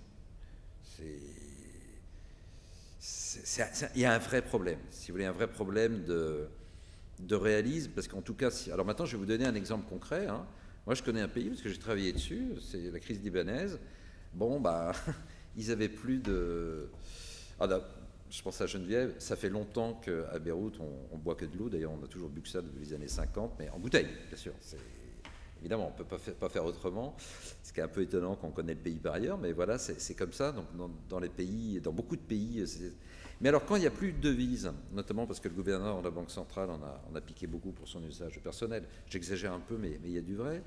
Speaker 2: Il y a un vrai problème, si vous voulez, un vrai problème de réalisme, parce qu'en tout cas, alors maintenant, je vais vous donner un exemple concret, hein. Moi, je connais un pays, parce que j'ai travaillé dessus, c'est la crise libanaise. Bon, bah, ils avaient plus de... je pense à Geneviève, ça fait longtemps qu'à Beyrouth, on boit que de l'eau. D'ailleurs, on a toujours bu que ça depuis les années 50, mais en bouteille, bien sûr. Évidemment, on ne peut pas faire autrement. Ce qui est un peu étonnant qu'on connaît le pays par ailleurs, mais voilà, c'est comme ça. Donc, dans les pays, dans beaucoup de pays... Mais alors, quand il n'y a plus de devises, notamment parce que le gouverneur de la Banque centrale en a piqué beaucoup pour son usage personnel, j'exagère un peu, mais il y a du vrai.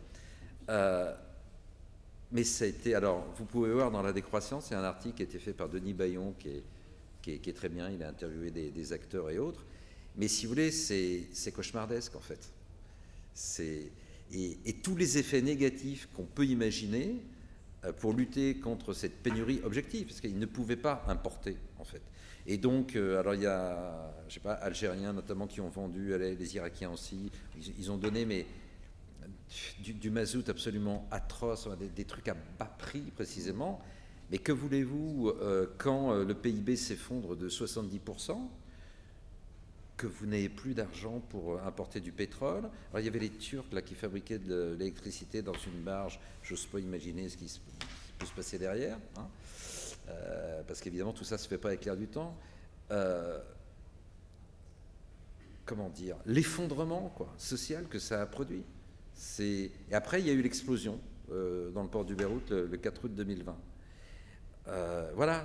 Speaker 2: Mais ça a été... Alors, vous pouvez voir dans La Décroissance, il y a un article qui a été fait par Denis Baillon, qui est très bien, il a interviewé des acteurs et autres. Mais si vous voulez, c'est cauchemardesque, en fait. Et tous les effets négatifs qu'on peut imaginer pour lutter contre cette pénurie objective, parce qu'ils ne pouvaient pas importer, en fait. Et donc, alors il y a, je sais pas, Algériens notamment qui ont vendu, les Irakiens aussi, ils ont donné mais du mazout absolument atroce, des trucs à bas prix précisément. Mais que voulez-vous quand le PIB s'effondre de 70%, que vous n'ayez plus d'argent pour importer du pétrole? Alors il y avait les Turcs là qui fabriquaient de l'électricité dans une barge. J'ose pas imaginer ce qui peut se passer derrière, hein. Parce qu'évidemment tout ça se fait pas avec l'air du temps. Comment dire, l'effondrement social que ça a produit. Et après il y a eu l'explosion dans le port du Beyrouth le 4 août 2020. Voilà,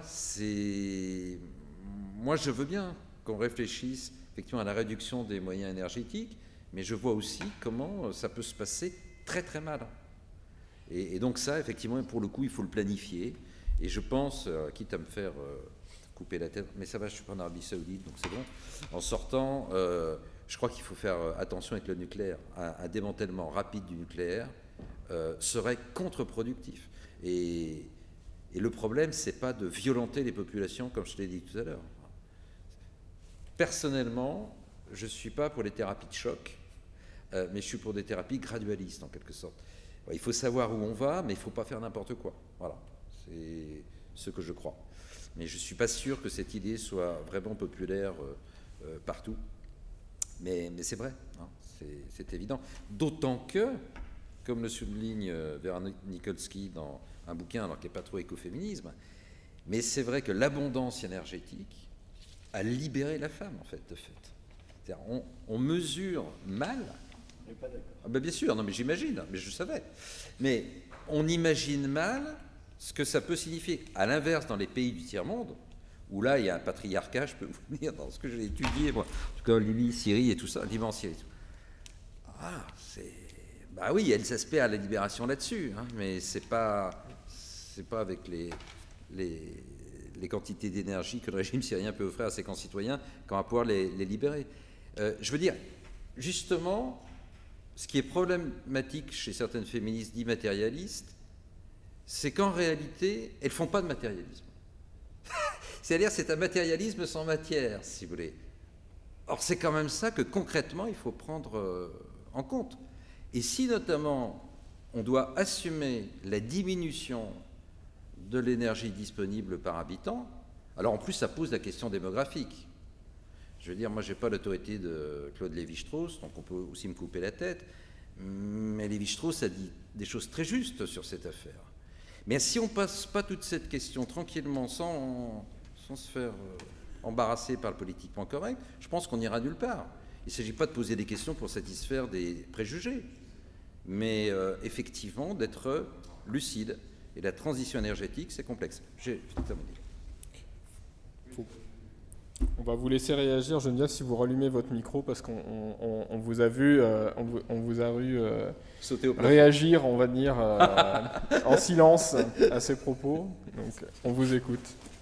Speaker 2: moi je veux bien qu'on réfléchisse effectivement à la réduction des moyens énergétiques, mais je vois aussi comment ça peut se passer très très mal. Et donc ça, effectivement, pour le coup, il faut le planifier. Et je pense, quitte à me faire couper la tête, mais ça va, je suis pas en Arabie Saoudite, donc c'est bon. En sortant, je crois qu'il faut faire attention avec le nucléaire. Un démantèlement rapide du nucléaire serait contre-productif. Et le problème, c'est pas de violenter les populations, comme je l'ai dit tout à l'heure. Personnellement, je ne suis pas pour les thérapies de choc, mais je suis pour des thérapies gradualistes, en quelque sorte. Il faut savoir où on va, mais il ne faut pas faire n'importe quoi. Voilà, c'est ce que je crois. Mais je ne suis pas sûr que cette idée soit vraiment populaire partout. Mais c'est vrai, hein, c'est évident. D'autant que, comme le souligne Véronique Nikolsky dans un bouquin, alors qui n'est pas trop écoféminisme, mais c'est vrai que l'abondance énergétique a libéré la femme, en fait, de fait. C'est-à-dire, on mesure mal... On n'est pas d'accord. Ah ben bien sûr, non mais j'imagine, mais je savais. Mais on imagine mal ce que ça peut signifier. À l'inverse, dans les pays du tiers-monde, où là, il y a un patriarcat, je peux vous dire, dans ce que j'ai étudié, moi, en tout cas, Libye, Syrie et tout ça, Liban, Syrie, tout. Ah, bah oui, il y a des aspects à la libération là-dessus, hein, mais c'est pas avec les quantités d'énergie que le régime syrien peut offrir à ses concitoyens qu'on va pouvoir les libérer. Je veux dire, justement, ce qui est problématique chez certaines féministes dites matérialistes, c'est qu'en réalité, elles ne font pas de matérialisme. C'est-à-dire, c'est un matérialisme sans matière, si vous voulez. Or, c'est quand même ça que concrètement, il faut prendre en compte. Et si notamment, on doit assumer la diminution de l'énergie disponible par habitant, alors en plus, ça pose la question démographique. Je veux dire, moi, je n'ai pas l'autorité de Claude Lévi-Strauss, donc on peut aussi me couper la tête, mais Lévi-Strauss a dit des choses très justes sur cette affaire. Mais si on ne passe pas toute cette question tranquillement, sans se faire embarrasser par le politiquement correct, je pense qu'on n'ira nulle part. Il ne s'agit pas de poser des questions pour satisfaire des préjugés, mais effectivement d'être lucide. Et la transition énergétique, c'est complexe. J'ai terminé.
Speaker 1: On va vous laisser réagir, Geneviève, si vous rallumez votre micro, parce qu'on vous a vu, réagir, on va dire, en silence à ces propos. Donc, on vous écoute.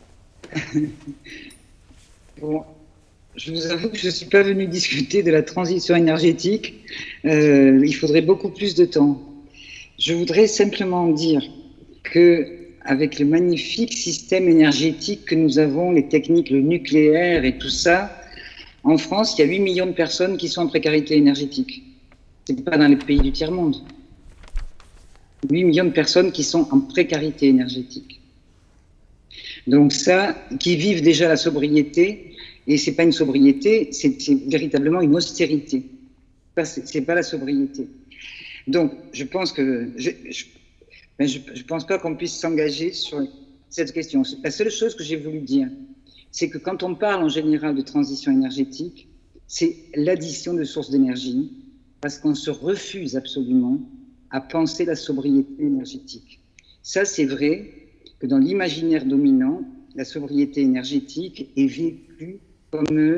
Speaker 3: Bon, je vous avoue que je ne suis pas venu discuter de la transition énergétique. Il faudrait beaucoup plus de temps. Je voudrais simplement dire qu'avec le magnifique système énergétique que nous avons, les techniques, le nucléaire et tout ça, en France, il y a 8 millions de personnes qui sont en précarité énergétique. Ce n'est pas dans les pays du tiers-monde. 8 millions de personnes qui sont en précarité énergétique. Donc ça, qui vivent déjà la sobriété, et c'est pas une sobriété, c'est véritablement une austérité. C'est pas la sobriété. Donc, je pense que je pense pas qu'on puisse s'engager sur cette question. La seule chose que j'ai voulu dire, c'est que quand on parle en général de transition énergétique, c'est l'addition de sources d'énergie, parce qu'on se refuse absolument à penser la sobriété énergétique. Ça, c'est vrai que dans l'imaginaire dominant, la sobriété énergétique est vécue comme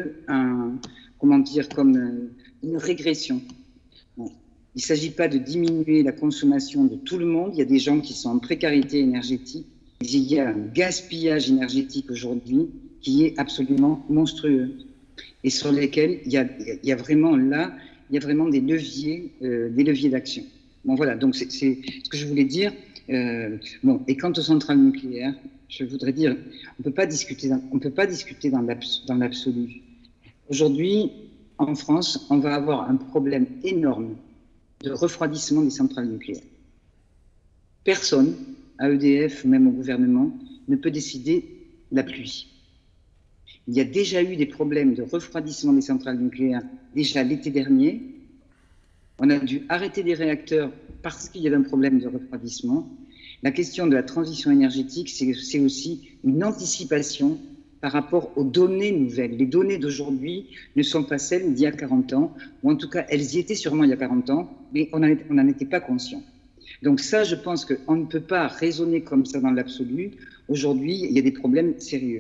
Speaker 3: comme une régression. Bon. Il ne s'agit pas de diminuer la consommation de tout le monde. Il y a des gens qui sont en précarité énergétique. Il y a un gaspillage énergétique aujourd'hui qui est absolument monstrueux et sur lesquels il y a vraiment des leviers d'action. Bon, voilà, donc c'est ce que je voulais dire. Bon, et quant aux centrales nucléaires, je voudrais dire, on ne peut pas discuter dans l'absolu. Aujourd'hui, en France, on va avoir un problème énorme de refroidissement des centrales nucléaires. Personne, à EDF ou même au gouvernement, ne peut décider la pluie. Il y a déjà eu des problèmes de refroidissement des centrales nucléaires déjà l'été dernier. On a dû arrêter des réacteurs parce qu'il y avait un problème de refroidissement. La question de la transition énergétique, c'est aussi une anticipation par rapport aux données nouvelles. Les données d'aujourd'hui ne sont pas celles d'il y a 40 ans, ou en tout cas, elles y étaient sûrement il y a 40 ans, mais on n'en était pas conscient. Donc ça, je pense qu'on ne peut pas raisonner comme ça dans l'absolu. Aujourd'hui, il y a des problèmes sérieux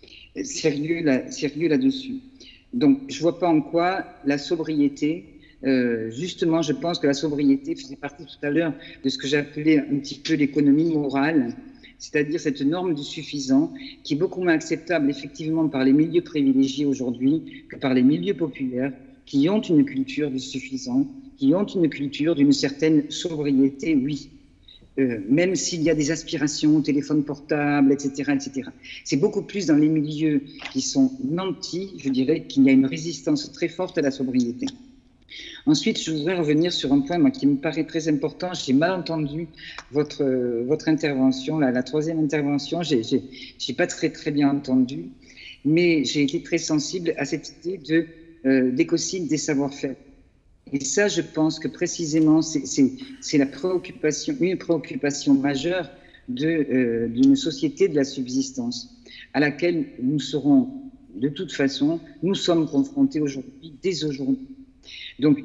Speaker 3: là-dessus. Donc, je ne vois pas en quoi la sobriété... justement, je pense que la sobriété faisait partie tout à l'heure de ce que j'appelais un petit peu l'économie morale, c'est-à-dire cette norme du suffisant qui est beaucoup moins acceptable effectivement par les milieux privilégiés aujourd'hui que par les milieux populaires qui ont une culture du suffisant, qui ont une culture d'une certaine sobriété, oui. Même s'il y a des aspirations, téléphone portable, etc., etc. C'est beaucoup plus dans les milieux qui sont nantis, je dirais, qu'il y a une résistance très forte à la sobriété. Ensuite, je voudrais revenir sur un point qui me paraît très important. J'ai mal entendu votre intervention, la troisième intervention. J'ai pas très bien entendu, mais j'ai été très sensible à cette idée d'écocide des savoir-faire. Et ça, je pense que précisément, c'est une préoccupation majeure d'une société de la subsistance, à laquelle nous serons, de toute façon, nous sommes confrontés aujourd'hui, dès aujourd'hui. Donc,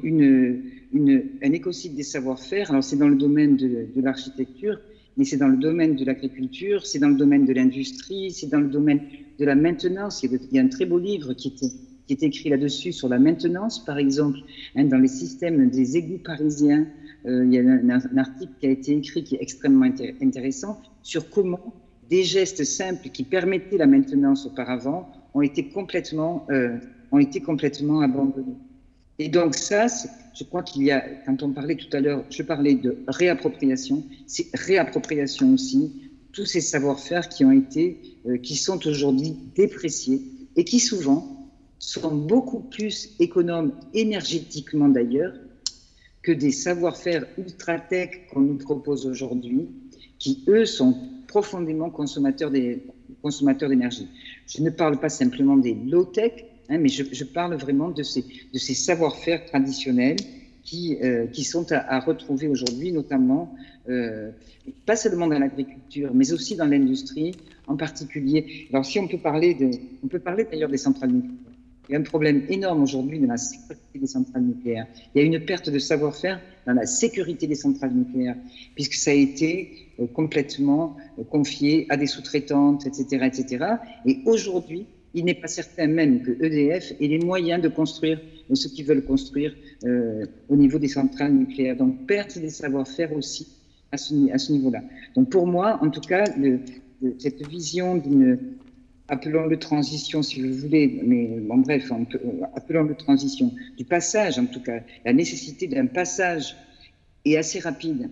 Speaker 3: un écocide des savoir-faire, alors c'est dans le domaine de l'architecture, mais c'est dans le domaine de l'agriculture, c'est dans le domaine de l'industrie, c'est dans le domaine de la maintenance. Il y a un très beau livre qui qui est écrit là-dessus sur la maintenance, par exemple, hein, dans les systèmes des égouts parisiens. Il y a un article qui a été écrit qui est extrêmement intéressant sur comment des gestes simples qui permettaient la maintenance auparavant ont été complètement abandonnés. Et donc ça, je crois qu'il y a, quand on parlait tout à l'heure, je parlais de réappropriation, c'est réappropriation aussi, tous ces savoir-faire qui sont aujourd'hui dépréciés et qui souvent sont beaucoup plus économes énergétiquement d'ailleurs que des savoir-faire ultra-tech qu'on nous propose aujourd'hui, qui eux sont profondément consommateurs d'énergie. Je ne parle pas simplement des low-tech, hein, mais je parle vraiment de ces savoir-faire traditionnels qui sont à retrouver aujourd'hui, notamment, pas seulement dans l'agriculture, mais aussi dans l'industrie en particulier. Alors si on peut parler d'ailleurs des centrales nucléaires. Il y a un problème énorme aujourd'hui dans la sécurité des centrales nucléaires. Il y a une perte de savoir-faire dans la sécurité des centrales nucléaires, puisque ça a été complètement confié à des sous-traitantes, etc., etc. Et aujourd'hui, il n'est pas certain même que EDF ait les moyens de construire ce qu'ils veulent construire au niveau des centrales nucléaires. Donc, perte des savoir-faire aussi à ce niveau-là. Donc, pour moi, en tout cas, cette vision d'une... appelons-le transition si vous voulez, mais bon, bref, appelons-le transition, du passage en tout cas, la nécessité d'un passage est assez rapide.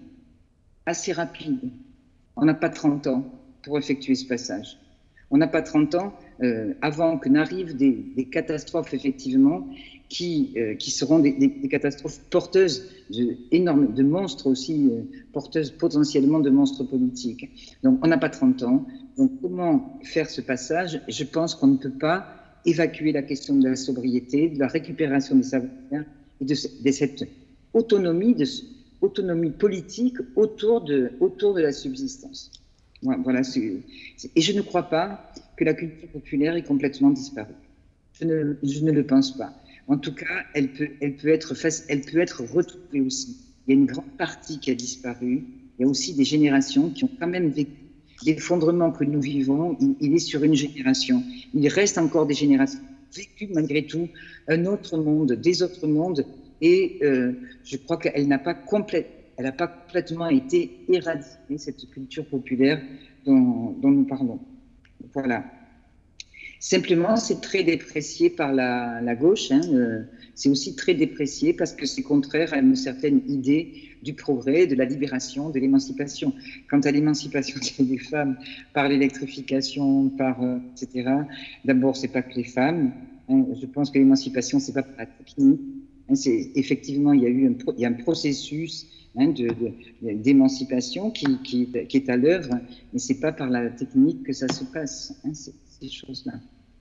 Speaker 3: On n'a pas 30 ans pour effectuer ce passage. On n'a pas 30 ans avant que n'arrivent des catastrophes effectivement qui seront des catastrophes porteuses de monstres aussi, porteuses potentiellement de monstres politiques. Donc on n'a pas 30 ans. Donc comment faire ce passage? Je pense qu'on ne peut pas évacuer la question de la sobriété, de la récupération des savoir-faire et de cette autonomie politique autour de la subsistance. Voilà, et je ne crois pas que la culture populaire est complètement disparue. Je ne le pense pas. En tout cas, elle peut être retrouvée aussi. Il y a une grande partie qui a disparu. Il y a aussi des générations qui ont quand même vécu l'effondrement que nous vivons. Il est sur une génération. Il reste encore des générations vécues malgré tout un autre monde, des autres mondes. Et je crois qu'elle n'a pas complètement été éradiquée, cette culture populaire dont nous parlons. Voilà. Simplement, c'est très déprécié par la gauche. C'est aussi très déprécié parce que c'est contraire à une certaine idée du progrès, de la libération, de l'émancipation. Quant à l'émancipation des femmes par l'électrification, etc., d'abord, c'est pas que les femmes. Je pense que l'émancipation, c'est pas par la technique. Effectivement, il y a un processus d'émancipation qui est à l'œuvre, mais c'est pas par la technique que ça se passe, ces choses-là.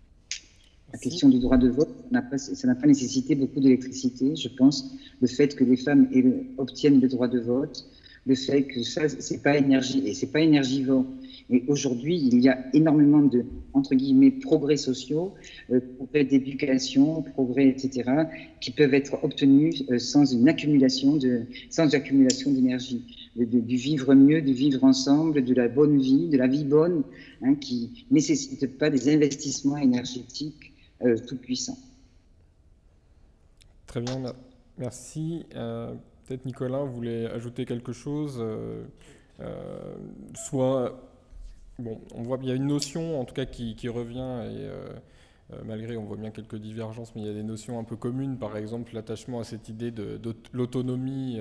Speaker 3: La question du droit de vote, ça n'a pas nécessité beaucoup d'électricité, je pense. Le fait que les femmes obtiennent le droit de vote, le fait que ça, c'est pas énergivore. Et aujourd'hui, il y a énormément de, entre guillemets, progrès sociaux, progrès d'éducation, progrès, etc., qui peuvent être obtenus sans accumulation d'énergie, du vivre mieux, du vivre ensemble, de la bonne vie, de la vie bonne, qui ne nécessite pas des investissements énergétiques tout puissants.
Speaker 1: Très bien, merci. Peut-être Nicolas, vous voulez ajouter quelque chose Bon, on voit qu'il y a une notion, en tout cas, qui revient, et malgré, on voit bien quelques divergences, mais il y a des notions un peu communes, par exemple, l'attachement à cette idée de l'autonomie,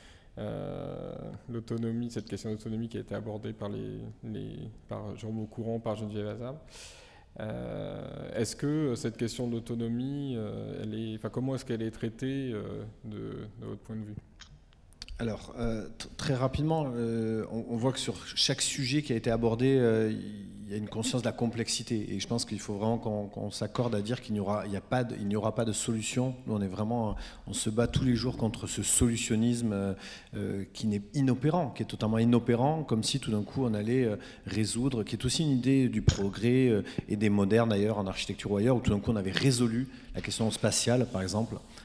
Speaker 1: cette question d'autonomie qui a été abordée par Jérôme Aucourant, par Geneviève Hazard. Est-ce que cette question d'autonomie, comment est-ce qu'elle est traitée de votre point de vue ?
Speaker 4: Alors, très rapidement, on voit que sur chaque sujet qui a été abordé, il y a une conscience de la complexité. Et je pense qu'il faut vraiment qu'on s'accorde à dire qu'il n'y aura pas de solution. Nous, on se bat tous les jours contre ce solutionnisme qui n'est inopérant, qui est totalement inopérant, comme si tout d'un coup on allait résoudre, qui est aussi une idée du progrès et des modernes d'ailleurs en architecture ou ailleurs, où tout d'un coup on avait résolu la question spatiale, par exemple,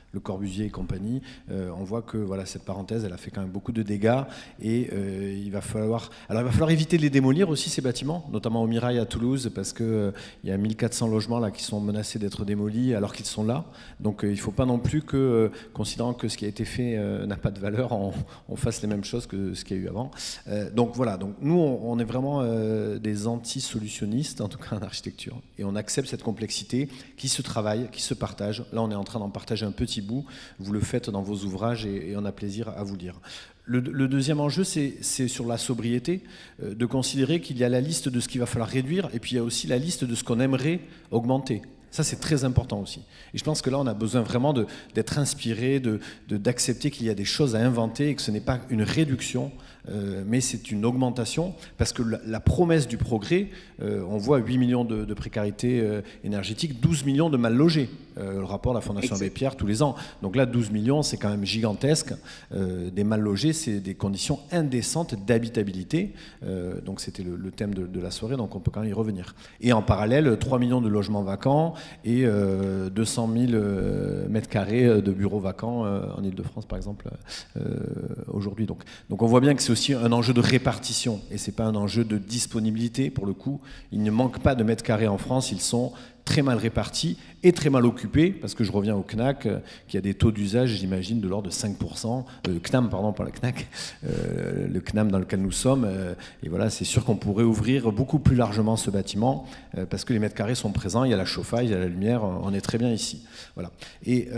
Speaker 4: Le Corbusier et compagnie, on voit que voilà, cette parenthèse, elle a fait quand même beaucoup de dégâts et il va falloir éviter de les démolir aussi, ces bâtiments, notamment au Mirail à Toulouse, parce qu'il y a 1400 logements là qui sont menacés d'être démolis alors qu'ils sont là. Donc il ne faut pas non plus que, considérant que ce qui a été fait n'a pas de valeur, on fasse les mêmes choses que ce qu'il y a eu avant. Donc voilà, donc nous on est vraiment des anti-solutionnistes, en tout cas en architecture, et on accepte cette complexité qui se travaille, qui se partage. Là on est en train d'en partager un petit bout, vous le faites dans vos ouvrages et on a plaisir à vous lire. Le deuxième enjeu, c'est sur la sobriété, de considérer qu'il y a la liste de ce qu'il va falloir réduire et puis il y a aussi la liste de ce qu'on aimerait augmenter. Ça, c'est très important aussi. Et je pense que là, on a besoin vraiment d'être inspiré, d'accepter qu'il y a des choses à inventer et que ce n'est pas une réduction, mais c'est une augmentation, parce que la promesse du progrès, on voit 8 millions de précarité énergétique, 12 millions de mal logés, le rapport de la Fondation Abbé Pierre tous les ans. Donc là, 12 millions, c'est quand même gigantesque. Des mal logés, c'est des conditions indécentes d'habitabilité. Donc c'était le thème de la soirée, donc on peut quand même y revenir. Et en parallèle, 3 millions de logements vacants et 200 000 mètres carrés de bureaux vacants en Ile-de-France, par exemple, aujourd'hui. Donc on voit bien que c'est aussi un enjeu de répartition et c'est pas un enjeu de disponibilité. Pour le coup, il ne manque pas de mètres carrés en France, ils sont très mal répartis et très mal occupés, parce que je reviens au CNAC, qui a des taux d'usage, j'imagine, de l'ordre de 5%, CNAM, pardon, pas la CNAC, le CNAM dans lequel nous sommes, et voilà, c'est sûr qu'on pourrait ouvrir beaucoup plus largement ce bâtiment, parce que les mètres carrés sont présents, il y a la chauffaille, il y a la lumière, on est très bien ici. Voilà. Et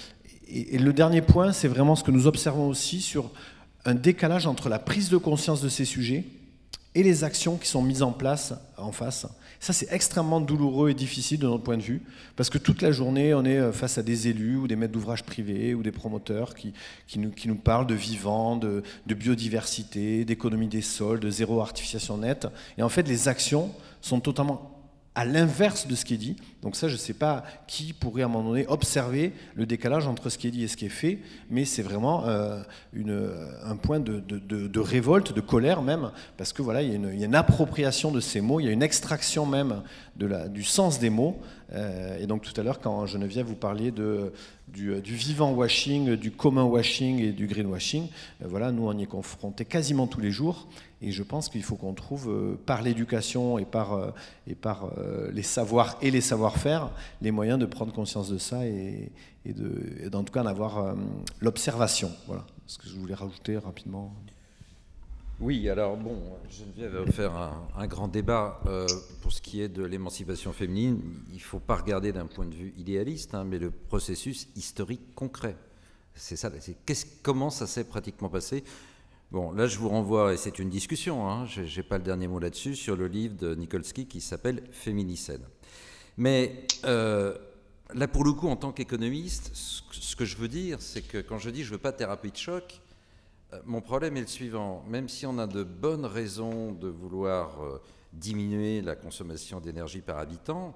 Speaker 4: le dernier point, c'est vraiment ce que nous observons aussi sur un décalage entre la prise de conscience de ces sujets et les actions qui sont mises en place en face. Ça, c'est extrêmement douloureux et difficile de notre point de vue, parce que toute la journée, on est face à des élus ou des maîtres d'ouvrage privés ou des promoteurs qui nous parlent de vivant, de biodiversité, d'économie des sols, de zéro artificialisation nette. Et en fait, les actions sont totalement à l'inverse de ce qui est dit. Donc ça, je ne sais pas qui pourrait à un moment donné observer le décalage entre ce qui est dit et ce qui est fait, mais c'est vraiment un point de révolte, de colère même, parce que voilà, il y a une appropriation de ces mots, il y a une extraction même du sens des mots. Et donc tout à l'heure, quand Geneviève vous parliez du vivant washing, du commun washing et du greenwashing, voilà, nous on y est confrontés quasiment tous les jours. Et je pense qu'il faut qu'on trouve, par l'éducation et par les savoirs et les savoir-faire, les moyens de prendre conscience de ça et d'en tout cas d'avoir l'observation. Voilà ce que je voulais rajouter rapidement.
Speaker 2: Oui, alors bon, Geneviève va faire un grand débat pour ce qui est de l'émancipation féminine. Il ne faut pas regarder d'un point de vue idéaliste, mais le processus historique concret. C'est ça, comment ça s'est pratiquement passé. Bon, là, je vous renvoie, et c'est une discussion, je n'ai pas le dernier mot là-dessus, sur le livre de Nikolsky qui s'appelle « Féminicède ». Mais là, pour le coup, en tant qu'économiste, ce que je veux dire, c'est que quand je dis « je ne veux pas de thérapie de choc », mon problème est le suivant. Même si on a de bonnes raisons de vouloir diminuer la consommation d'énergie par habitant,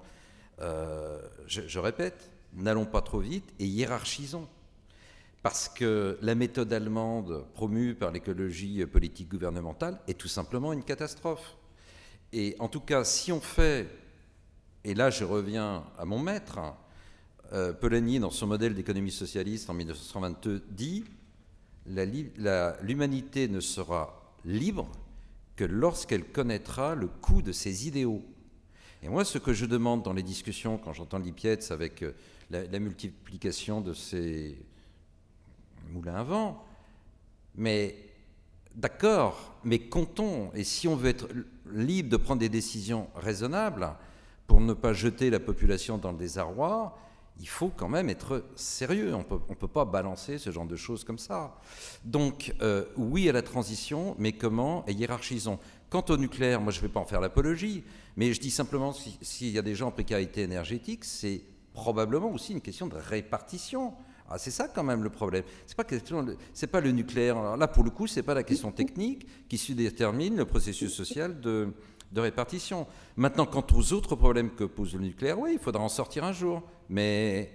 Speaker 2: je répète, n'allons pas trop vite et hiérarchisons. Parce que la méthode allemande promue par l'écologie politique gouvernementale est tout simplement une catastrophe. Et en tout cas, si on fait, et là je reviens à mon maître, Polanyi, dans son modèle d'économie socialiste en 1922, dit « L'humanité ne sera libre que lorsqu'elle connaîtra le coût de ses idéaux ». Et moi, ce que je demande dans les discussions, quand j'entends Lipietz avec la multiplication de ces moulin à vent, mais d'accord, mais comptons, et si on veut être libre de prendre des décisions raisonnables pour ne pas jeter la population dans le désarroi, il faut quand même être sérieux, on peut pas balancer ce genre de choses comme ça. Donc oui à la transition, mais comment, et hiérarchisons. Quant au nucléaire, moi je ne vais pas en faire l'apologie, mais je dis simplement s'il y a des gens en précarité énergétique, c'est probablement aussi une question de répartition. Ah, c'est ça quand même le problème. C'est pas le nucléaire. Alors là, pour le coup, c'est pas la question technique qui détermine le processus social de répartition. Maintenant, quant aux autres problèmes que pose le nucléaire, oui, il faudra en sortir un jour. Mais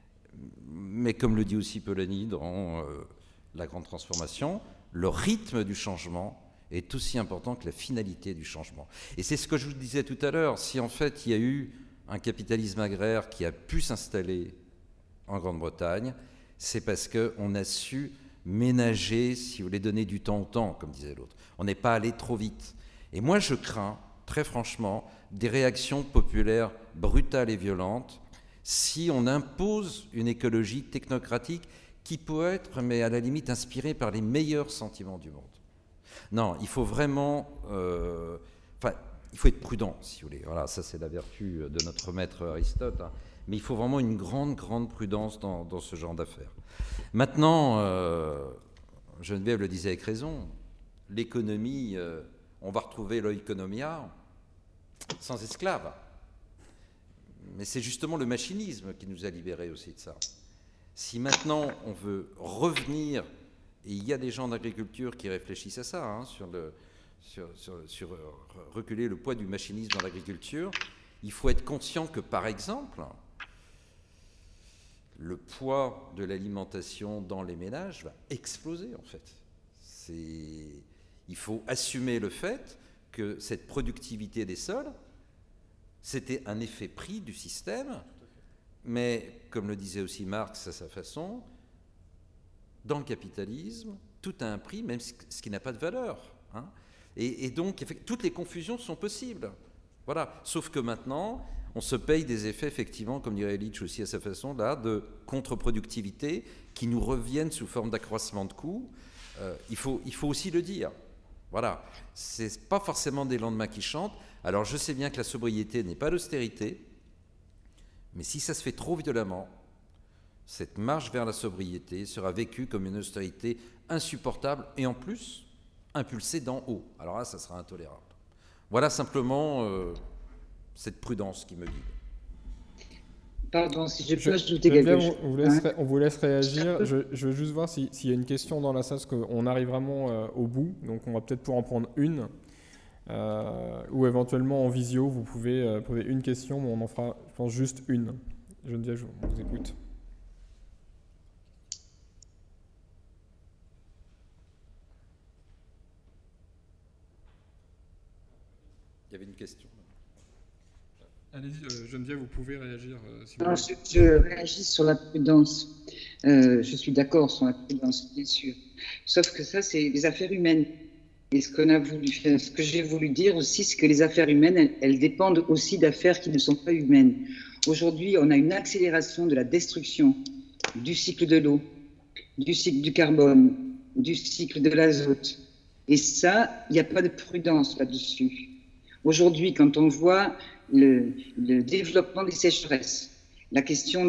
Speaker 2: comme le dit aussi Polanyi dans La Grande Transformation, le rythme du changement est aussi important que la finalité du changement. Et c'est ce que je vous disais tout à l'heure. Si en fait il y a eu un capitalisme agraire qui a pu s'installer en Grande-Bretagne, C'est parce qu'on a su ménager, si vous voulez, donner du temps au temps, comme disait l'autre. On n'est pas allé trop vite. Et moi, je crains, très franchement, des réactions populaires brutales et violentes si on impose une écologie technocratique qui peut être, mais à la limite, inspirée par les meilleurs sentiments du monde. Non, il faut vraiment... il faut être prudent, si vous voulez. Voilà, ça c'est la vertu de notre maître Aristote. Hein. Mais il faut vraiment une grande, grande prudence dans ce genre d'affaires. Maintenant, Geneviève le disait avec raison, l'économie, on va retrouver l'oikonomia sans esclaves. Mais c'est justement le machinisme qui nous a libérés aussi de ça. Si maintenant on veut revenir, et il y a des gens d'agriculture qui réfléchissent à ça, hein, sur reculer le poids du machinisme dans l'agriculture, il faut être conscient que, par exemple, le poids de l'alimentation dans les ménages va exploser, en fait. Il faut assumer le fait que cette productivité des sols, c'était un effet prix du système, mais, comme le disait aussi Marx à sa façon, dans le capitalisme, tout a un prix, même ce qui n'a pas de valeur. Hein. Et donc, toutes les confusions sont possibles. Voilà. Sauf que maintenant, on se paye des effets, effectivement, comme dirait Illich aussi à sa façon, là, de contre-productivité qui nous reviennent sous forme d'accroissement de coûts. Il faut aussi le dire. Voilà. C'est pas forcément des lendemains qui chantent. Alors, je sais bien que la sobriété n'est pas l'austérité, mais si ça se fait trop violemment, cette marche vers la sobriété sera vécue comme une austérité insupportable et en plus impulsée d'en haut. Alors là, ça sera intolérable. Voilà simplement cette prudence qui me guide.
Speaker 3: Pardon, si je peux ajouter quelque chose.
Speaker 1: On vous laisse réagir. Je veux juste voir s'il y a une question dans la salle, parce qu'on arrive vraiment au bout, donc on va peut-être pouvoir en prendre une. Ou éventuellement en visio, vous pouvez poser une question, mais on en fera, je pense, juste une. Geneviève, je vous écoute.
Speaker 2: Il y avait une question.
Speaker 1: Allez-y, Geneviève, vous pouvez réagir. Si
Speaker 3: vous voulez. Je réagis sur la prudence. Je suis d'accord sur la prudence, bien sûr. Sauf que ça, c'est les affaires humaines. Et ce que j'ai voulu dire aussi, c'est que les affaires humaines, elles dépendent aussi d'affaires qui ne sont pas humaines. Aujourd'hui, on a une accélération de la destruction du cycle de l'eau, du cycle du carbone, du cycle de l'azote. Et ça, il n'y a pas de prudence là-dessus. Aujourd'hui, quand on voit le développement des sécheresses, la question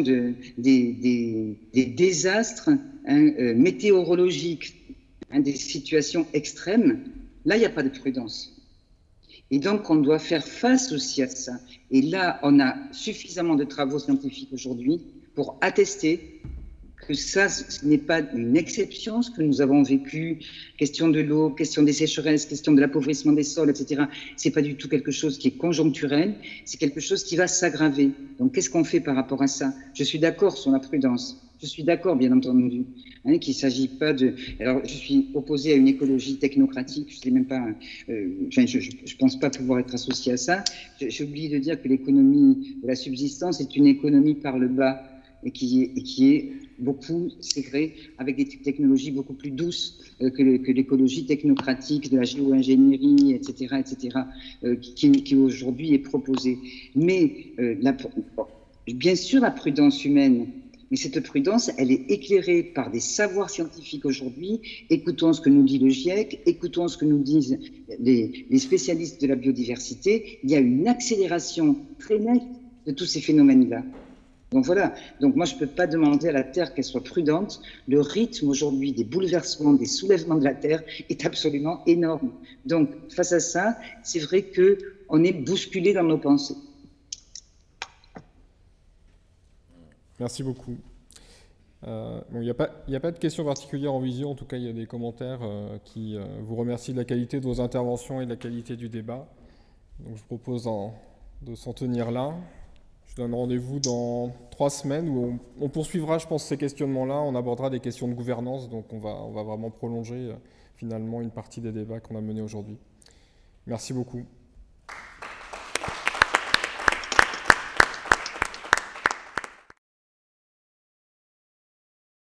Speaker 3: des désastres météorologiques, des situations extrêmes, là, il n'y a pas de prudence. Et donc, on doit faire face aussi à ça. Et là, on a suffisamment de travaux scientifiques aujourd'hui pour attester que ça, ce n'est pas une exception, ce que nous avons vécu, question de l'eau, question des sécheresses, question de l'appauvrissement des sols, etc. C'est pas du tout quelque chose qui est conjoncturel, c'est quelque chose qui va s'aggraver. Donc, qu'est-ce qu'on fait par rapport à ça? Je suis d'accord sur la prudence. Je suis d'accord, bien entendu, qu'il ne s'agit pas de... Alors, je suis opposé à une écologie technocratique, je sais même pas... je pense pas pouvoir être associé à ça. J'ai oublié de dire que l'économie de la subsistance est une économie par le bas et qui est beaucoup, c'est vrai, avec des technologies beaucoup plus douces que l'écologie technocratique de la géo-ingénierie, etc., qui aujourd'hui est proposée. Mais, bien sûr, la prudence humaine, mais cette prudence, elle est éclairée par des savoirs scientifiques aujourd'hui. Écoutons ce que nous dit le GIEC, écoutons ce que nous disent les spécialistes de la biodiversité. Il y a une accélération très nette de tous ces phénomènes-là. Donc voilà, donc moi je ne peux pas demander à la Terre qu'elle soit prudente. Le rythme aujourd'hui des bouleversements, des soulèvements de la Terre est absolument énorme. Donc face à ça, c'est vrai qu'on est bousculé dans nos pensées.
Speaker 1: Merci beaucoup. Il n'y a pas de questions particulières en visio, en tout cas il y a des commentaires qui vous remercient de la qualité de vos interventions et de la qualité du débat. Donc je propose de s'en tenir là. Je donne rendez-vous dans 3 semaines où on poursuivra, je pense, ces questionnements-là. On abordera des questions de gouvernance, donc on va vraiment prolonger finalement une partie des débats qu'on a menés aujourd'hui. Merci beaucoup.